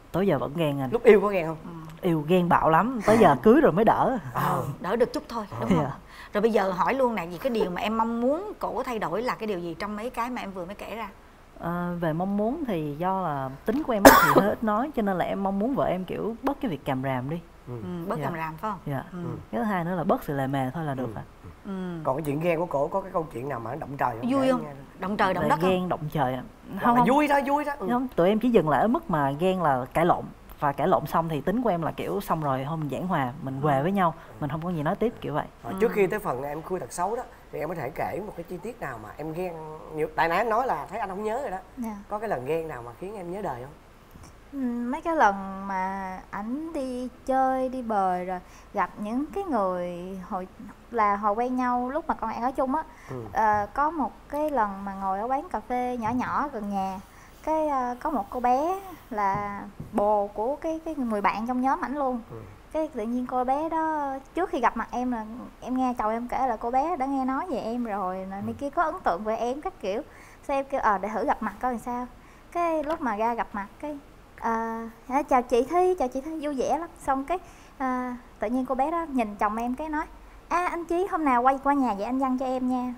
tới giờ vẫn ghen anh. Lúc yêu có ghen không? Yêu ghen bạo lắm, tới giờ cưới rồi mới đỡ. Ờ, đỡ được chút thôi đúng không? Dạ. Rồi bây giờ hỏi luôn nè, gì cái điều mà em mong muốn cổ thay đổi là cái điều gì trong mấy cái mà em vừa mới kể ra? À, về mong muốn thì do là tính của em á thì hơi ít nói, cho nên là em mong muốn vợ em kiểu bớt cái việc càm ràm đi. Ừ, bớt Dạ. càm ràm phải không? Dạ. Ừ. Cái thứ hai nữa là bớt sự lề mề thôi là được ạ. Ừ. Còn cái chuyện ghen của cổ có cái câu chuyện nào mà nó động trời không? Vui Kể không? nghe. Động trời động Về đất không? ghen động trời ạ. Không, Không, mà không, vui thôi, vui thôi. Ừ. không, tụi em chỉ dừng lại ở mức mà ghen là cãi lộn, và cãi lộn xong thì tính của em là kiểu xong rồi thôi mình giảng hòa, mình què với nhau, mình không có gì nói tiếp kiểu vậy. Ờ, trước khi tới phần em khui thật xấu đó thì em có thể kể một cái chi tiết nào mà em ghen nhiều, tại nãy em nói là thấy anh không nhớ rồi đó. Dạ. Có cái lần ghen nào mà khiến em nhớ đời không? Ừ, mấy cái lần mà ảnh đi chơi đi bời rồi gặp những cái người hồi là hồi quen nhau lúc mà con ăn ở chung á. Ừ. Ờ, có một cái lần mà ngồi ở quán cà phê nhỏ nhỏ gần nhà, cái ờ, có một cô bé là bồ của cái cái người bạn trong nhóm ảnh luôn. Ừ. Cái tự nhiên cô bé đó trước khi gặp mặt em là em nghe chồng em kể là cô bé đã nghe nói về em rồi, là này kia có ấn tượng về em các kiểu. Sao em kêu ờ để thử gặp mặt coi làm sao. Cái lúc mà ra gặp mặt cái à, chào chị Thi, chào chị Thi, vui vẻ lắm. Xong cái à, tự nhiên cô bé đó nhìn chồng em cái nói à anh Chí hôm nào quay qua nhà vậy anh dăng cho em nha.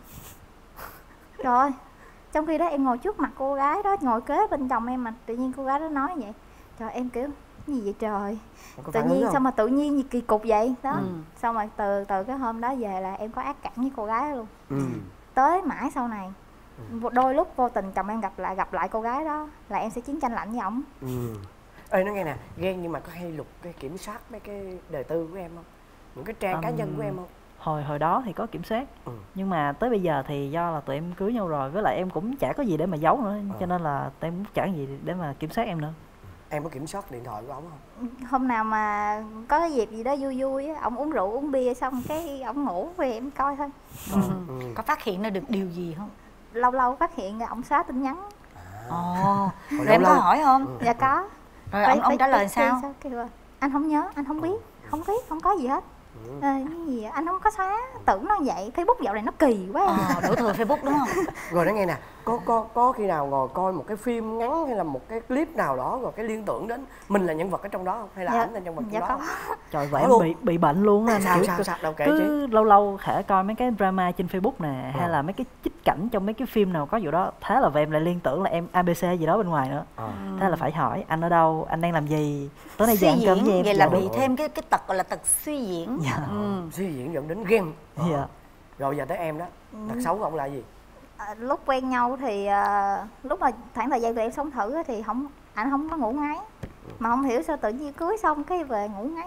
Rồi trong khi đó em ngồi trước mặt cô gái đó, ngồi kế bên chồng em mà tự nhiên cô gái đó nói vậy. Trời em kiểu gì vậy trời, Có tự phản ứng nhiên không? sao mà tự nhiên gì kỳ cục vậy đó. Ừ. Xong rồi từ từ cái hôm đó về là em có ác cảm với cô gái đó luôn. Ừ. Tới mãi sau này đôi lúc vô tình chồng em gặp lại gặp lại cô gái đó là em sẽ chiến tranh lạnh với ổng. Ừ. Ê nói nghe nè, ghen nhưng mà có hay lục cái kiểm soát mấy cái đời tư của em không? Những cái trang cá Ừm. nhân của em không? Hồi hồi đó thì có kiểm soát, Ừ. nhưng mà tới bây giờ thì do là tụi em cưới nhau rồi, với lại em cũng chả có gì để mà giấu nữa, Ờ. cho nên là tụi em cũng chả gì để mà kiểm soát em nữa. Em có kiểm soát điện thoại của ổng không? Hôm nào mà có cái dịp gì đó vui vui á, ổng uống rượu uống bia xong cái ổng ngủ về em coi thôi. Ừ. Ừ. Có phát hiện ra được điều gì không? Lâu lâu phát hiện ra ổng xóa tin nhắn. Ồ. Hồi Rồi lâu em có lâu. hỏi không? Ừ. Dạ có. Rồi ông ông trả lời phải- sao? phải- kêu là, anh không nhớ, anh không biết, không biết, không có gì hết. Ừ. Ờ, cái gì vậy? Anh không có xóa, tưởng nó vậy. Facebook dạo này nó kỳ quá. Ờ, đổ thừa Facebook đúng không? Rồi nói nghe nè, có có có khi nào ngồi coi một cái phim ngắn hay là một cái clip nào đó rồi cái liên tưởng đến mình là nhân vật ở trong đó không? Hay là Dạ, ảnh là nhân vật trong dạ đó? có. không? Trời Có vậy em luôn. bị bị bệnh luôn á anh. Sao Kiểu sao cứ- sao đâu kể cứ chứ. lâu lâu khẽ coi mấy cái drama trên Facebook nè, Ờ. hay là mấy cái trích cảnh trong mấy cái phim nào có vụ đó, thế là về em lại liên tưởng là em a bê xê gì đó bên ngoài nữa. Ờ. Thế là phải hỏi anh ở đâu, anh đang làm gì, tối nay về Suy ăn cơm với diễn em. vậy là Dạ, bị đúng. thêm cái cái tật gọi là tật suy diễn. Dạ. Ừ. Suy diễn dẫn đến ghen. Ờ. Dạ. Rồi giờ tới em đó, tật xấu của ông là gì? À, lúc quen nhau thì à, lúc mà khoảng thời gian tụi em sống thử á thì không, anh không có ngủ ngáy, mà không hiểu sao tự nhiên cưới xong cái về ngủ ngáy,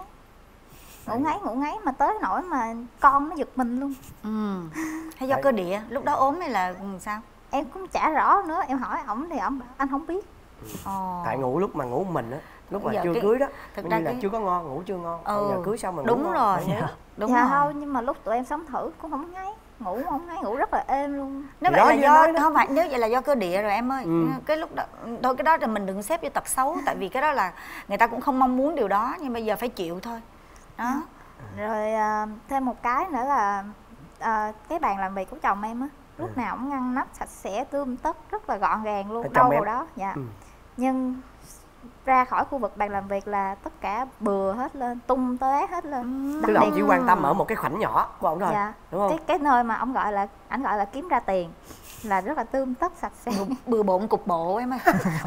ngủ ngáy ngủ ngáy mà tới nỗi mà con nó giật mình luôn. Ừ. Hay do Đấy. cơ địa, lúc đó ốm hay là sao? Em cũng chả rõ nữa, em hỏi ổng thì ổng bảo anh không biết. Ồ. Tại ngủ lúc mà ngủ một mình á, lúc mà Giờ chưa cái- cưới đó, thực coi ra như là cái- chưa có ngon, ngủ chưa ngon. Ừ. Còn giờ cưới xong mình Đúng ngủ ngon. rồi. Dạ. Đúng dạ rồi. thôi, nhưng mà lúc tụi em sống thử cũng không ngáy, ngủ không ngáy, ngủ rất là êm luôn. Nếu Thì vậy đó, là như do nói đó. không phải, nếu vậy là do cơ địa rồi em ơi. Ừ. Cái lúc đó thôi cái đó thì mình đừng xếp vô tật xấu, tại vì cái đó là người ta cũng không mong muốn điều đó, nhưng bây giờ phải chịu thôi. Đó. Rồi à, thêm một cái nữa là à, cái bàn làm việc của chồng em á, lúc nào cũng ngăn nắp sạch sẽ tươm tất, rất là gọn gàng luôn, Là đâu chồng em? vào đó. Dạ. Ừ. Nhưng ra khỏi khu vực bàn làm việc là tất cả bừa hết lên, tung tóe hết lên. Tức là ông chỉ quan tâm ở một cái khoảnh nhỏ của ông thôi, Dạ. đúng không? Cái cái nơi mà ông gọi là ảnh gọi là kiếm ra tiền là rất là tươm tất sạch sẽ. Bừa, bừa bộn cục bộ em ơi.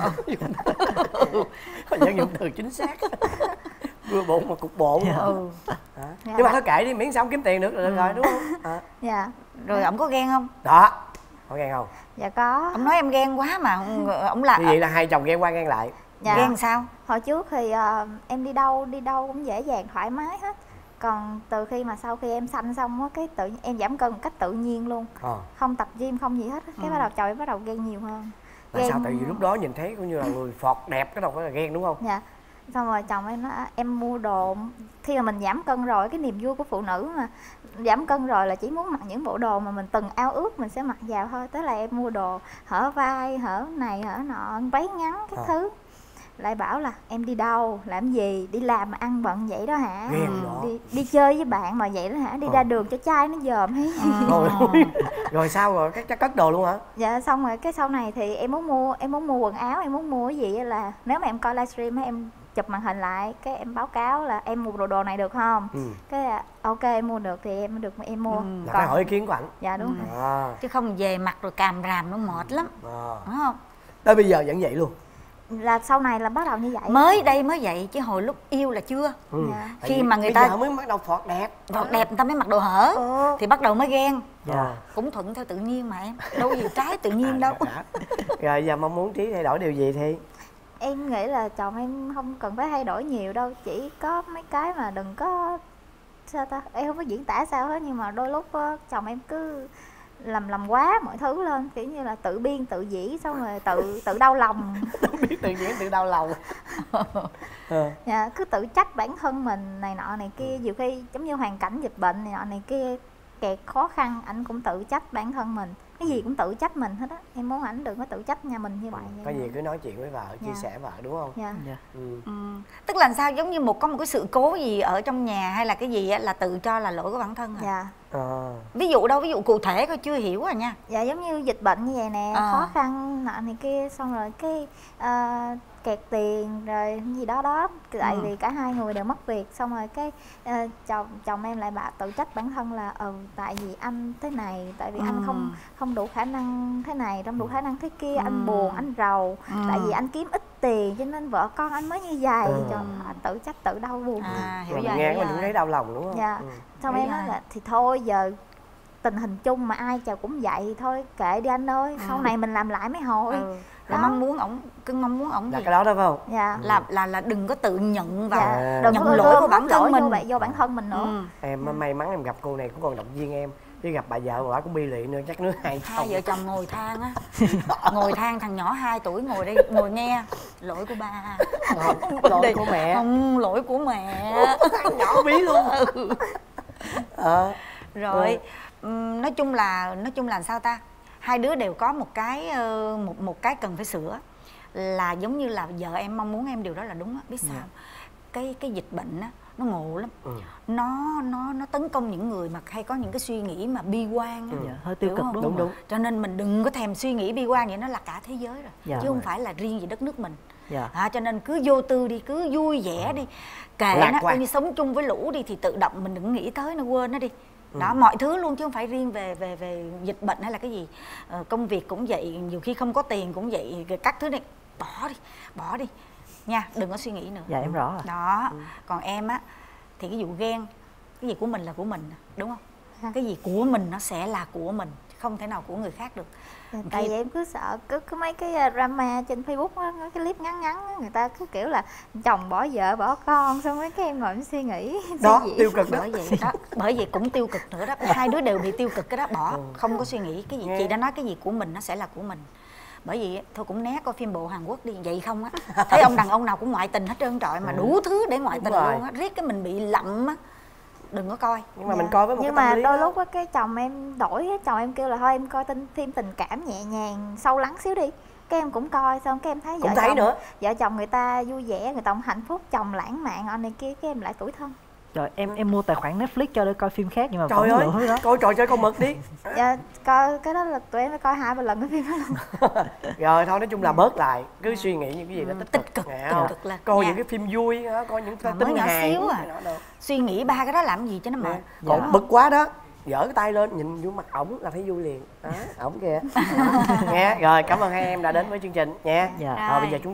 Dân dụng từ chính xác. Vừa bộn mà cục bộ. Dạ. Ừ. Hả? Dạ. Nhưng mà thôi kệ đi, miễn sao ông kiếm tiền được là được rồi, đúng không? À. Dạ. Rồi ổng có ghen không? Đó, có ghen không? Dạ có. Ông nói em ghen quá mà ổng là Như vậy là hai chồng ghen qua ghen lại. Dạ. ghen sao? Hồi trước thì ờ, em đi đâu đi đâu cũng dễ dàng thoải mái hết. Còn từ khi mà sau khi em sanh xong á, cái tự em giảm cân một cách tự nhiên luôn, Ờ. không tập gym không gì hết, cái Ừ. bắt đầu chồng em bắt đầu ghen nhiều hơn. Tại sao? Tại vì lúc đó nhìn thấy cũng như là người phọt đẹp, cái đâu phải là ghen, đúng không? Dạ. Xong rồi chồng em nói "À, em mua đồ khi mà mình giảm cân rồi, cái niềm vui của phụ nữ mà giảm cân rồi là chỉ muốn mặc những bộ đồ mà mình từng ao ước mình sẽ mặc vào thôi. Tới là em mua đồ hở vai, hở này hở nọ, váy ngắn các À. thứ, lại bảo là em đi đâu làm gì, đi làm mà ăn bận vậy đó hả, Ghen đó. đi đi chơi với bạn mà vậy đó hả, đi Ờ. ra đường cho trai nó dòm hay. Rồi, rồi sao rồi, các chắc cất đồ luôn hả? Dạ xong rồi cái sau này thì em muốn mua em muốn mua quần áo, em muốn mua cái gì á là nếu mà em coi livestream á em chụp màn hình lại, cái em báo cáo là em mua đồ đồ này được không? Ừ. Cái ok em mua được thì em được em mua. Ừ. Là phải hỏi ý kiến của anh. Dạ đúng. Ừ. À. Chứ không về mặt rồi càm ràm nó mệt lắm. À. Đúng không? Tới bây giờ vẫn vậy luôn. Là sau này là bắt đầu như vậy. Mới đây mới vậy chứ hồi lúc yêu là chưa. Ừ. Dạ. Khi vì mà người ta mới bắt đầu phọt đẹp. Phọt đẹp người ta mới mặc đồ hở. Ừ. Thì bắt đầu mới ghen. Dạ. Cũng thuận theo tự nhiên mà em. Đâu gì trái tự nhiên đâu. Rồi giờ mong muốn Trí thay đổi điều gì thì? Em nghĩ là chồng em không cần phải thay đổi nhiều đâu, chỉ có mấy cái mà đừng có sao ta, em không có diễn tả sao hết, nhưng mà đôi lúc đó, chồng em cứ làm làm quá mọi thứ lên, kiểu như là tự biên tự dĩ, xong rồi tự tự đau lòng. Tự biên tự diễn tự đau lòng. Dạ, cứ tự trách bản thân mình này nọ này kia, nhiều khi giống như hoàn cảnh dịch bệnh này nọ này kia kẹt khó khăn, anh cũng tự trách bản thân mình, cái gì cũng tự trách mình hết á. Em muốn ảnh đừng có tự trách nhà mình như vậy. Có gì cứ nói chuyện với vợ, chia dạ. sẻ vợ đúng không? Dạ. Dạ. Ừ. Ừ. Tức là sao, giống như một có một cái sự cố gì ở trong nhà hay là cái gì á là tự cho là lỗi của bản thân à? Dạ. À. Ví dụ đâu, ví dụ cụ thể coi chưa hiểu à nha. Dạ giống như dịch bệnh như vậy nè, à. khó khăn nọ này kia, xong rồi cái uh, kẹt tiền rồi gì đó đó, tại ừ. vì cả hai người đều mất việc, xong rồi cái uh, chồng chồng em lại bà tự trách bản thân là ừ tại vì anh thế này, tại vì ừ. anh không không đủ khả năng thế này, không đủ khả năng thế kia, ừ. anh buồn, anh rầu, ừ. tại vì anh kiếm ít tiền cho nên vợ con anh mới như vậy, ừ. cho tự trách tự đau buồn. À, hiểu rồi rồi, nghe mình cũng thấy đau lòng đúng không? Dạ. Ừ. Xong hiểu em nói là thì thôi giờ tình hình chung mà ai chào cũng vậy thì thôi kệ đi anh ơi, ừ. sau này mình làm lại mấy hồi. Ừ. Là mong muốn ổng, cưng mong muốn ổng là gì? Cái đó đó phải không? Dạ. Là là là đừng có tự nhận vào, dạ. đừng nhận lỗi của bản thân mình, vô, vô bản thân mình nữa. Ừ. Em ừ. may mắn em gặp cô này cũng còn động viên em, chứ gặp bà vợ bà cũng bi lụy nữa, chắc nữa hai chồng. Hai vợ chồng ngồi than á, ngồi than thằng nhỏ hai tuổi ngồi đây ngồi nghe, lỗi của ba, không, lỗi của mẹ, không lỗi của mẹ. Thằng nhỏ bí luôn. Ừ. À. Rồi ừ. nói chung là nói chung là sao ta, hai đứa đều có một cái một một cái cần phải sửa, là giống như là vợ em mong muốn em điều đó là đúng á, biết sao? Yeah. Cái cái dịch bệnh á nó ngộ lắm. Ừ. Nó nó nó tấn công những người mà hay có những cái suy nghĩ mà bi quan á. Ừ. Dạ, hơi tiêu cực đúng, đúng đúng. Cho nên mình đừng có thèm suy nghĩ bi quan, vậy nó là cả thế giới rồi. Dạ, chứ không phải là riêng về đất nước mình. Dạ. À, cho nên cứ vô tư đi, cứ vui vẻ đi, kệ nó, coi như sống chung với lũ đi thì tự động mình đừng nghĩ tới nó, quên nó đi. Đó, ừ. mọi thứ luôn chứ không phải riêng về về về dịch bệnh hay là cái gì. Ờ, công việc cũng vậy, nhiều khi không có tiền cũng vậy, các thứ này bỏ đi, bỏ đi nha, đừng có suy nghĩ nữa. Dạ em rõ rồi. Đó, ừ. còn em á thì cái vụ ghen, cái gì của mình là của mình, đúng không? À. Cái gì của mình nó sẽ là của mình, không thể nào của người khác được. Tại khi... vì em cứ sợ cứ, cứ mấy cái drama trên Facebook á, cái clip ngắn ngắn á, người ta cứ kiểu là chồng bỏ vợ bỏ con, xong mấy cái em ngồi em suy nghĩ đó tiêu cực đó. Bởi vậy đó, bởi vậy cũng tiêu cực nữa đó, hai đứa đều bị tiêu cực cái đó, bỏ ừ. không có suy nghĩ cái gì. Nghe. Chị đã nói cái gì của mình nó sẽ là của mình. Bởi vì thôi cũng né coi phim bộ Hàn Quốc đi, vậy không á, thấy ông đàn ông nào cũng ngoại tình hết trơn trọi, mà đủ thứ để ngoại tình luôn á, riết cái mình bị lậm á, đừng có coi. Nhưng mà dạ. mình coi với một nhưng cái mà tâm lý đôi đó. lúc á cái chồng em đổi, chồng em kêu là thôi em coi tin thêm tình cảm nhẹ nhàng sâu lắng xíu đi, cái em cũng coi, xong cái em thấy cũng vợ thấy chồng nữa. vợ chồng người ta vui vẻ, người ta hạnh phúc, chồng lãng mạn anh này kia, cái em lại tủi thân. Trời, em em mua tài khoản Netflix cho để coi phim khác nhưng mà trời ơi đó. Coi trò chơi con mực đi. Dạ, coi cái đó là tụi em phải coi hai ba lần cái phim đó luôn. Rồi thôi nói chung là bớt lại, cứ suy nghĩ những cái gì nó tích tích cực, tích cực, cực là coi nha. những cái phim vui, coi những cái tính hài à. Suy nghĩ ba cái đó làm gì cho nó mệt. Còn dạ. bực quá đó, giở cái tay lên nhìn vô mặt ổng là thấy vui liền. Đó, ổng kìa. Nghe, rồi cảm ơn hai em đã đến với chương trình nha. Dạ. Rồi bây giờ chúng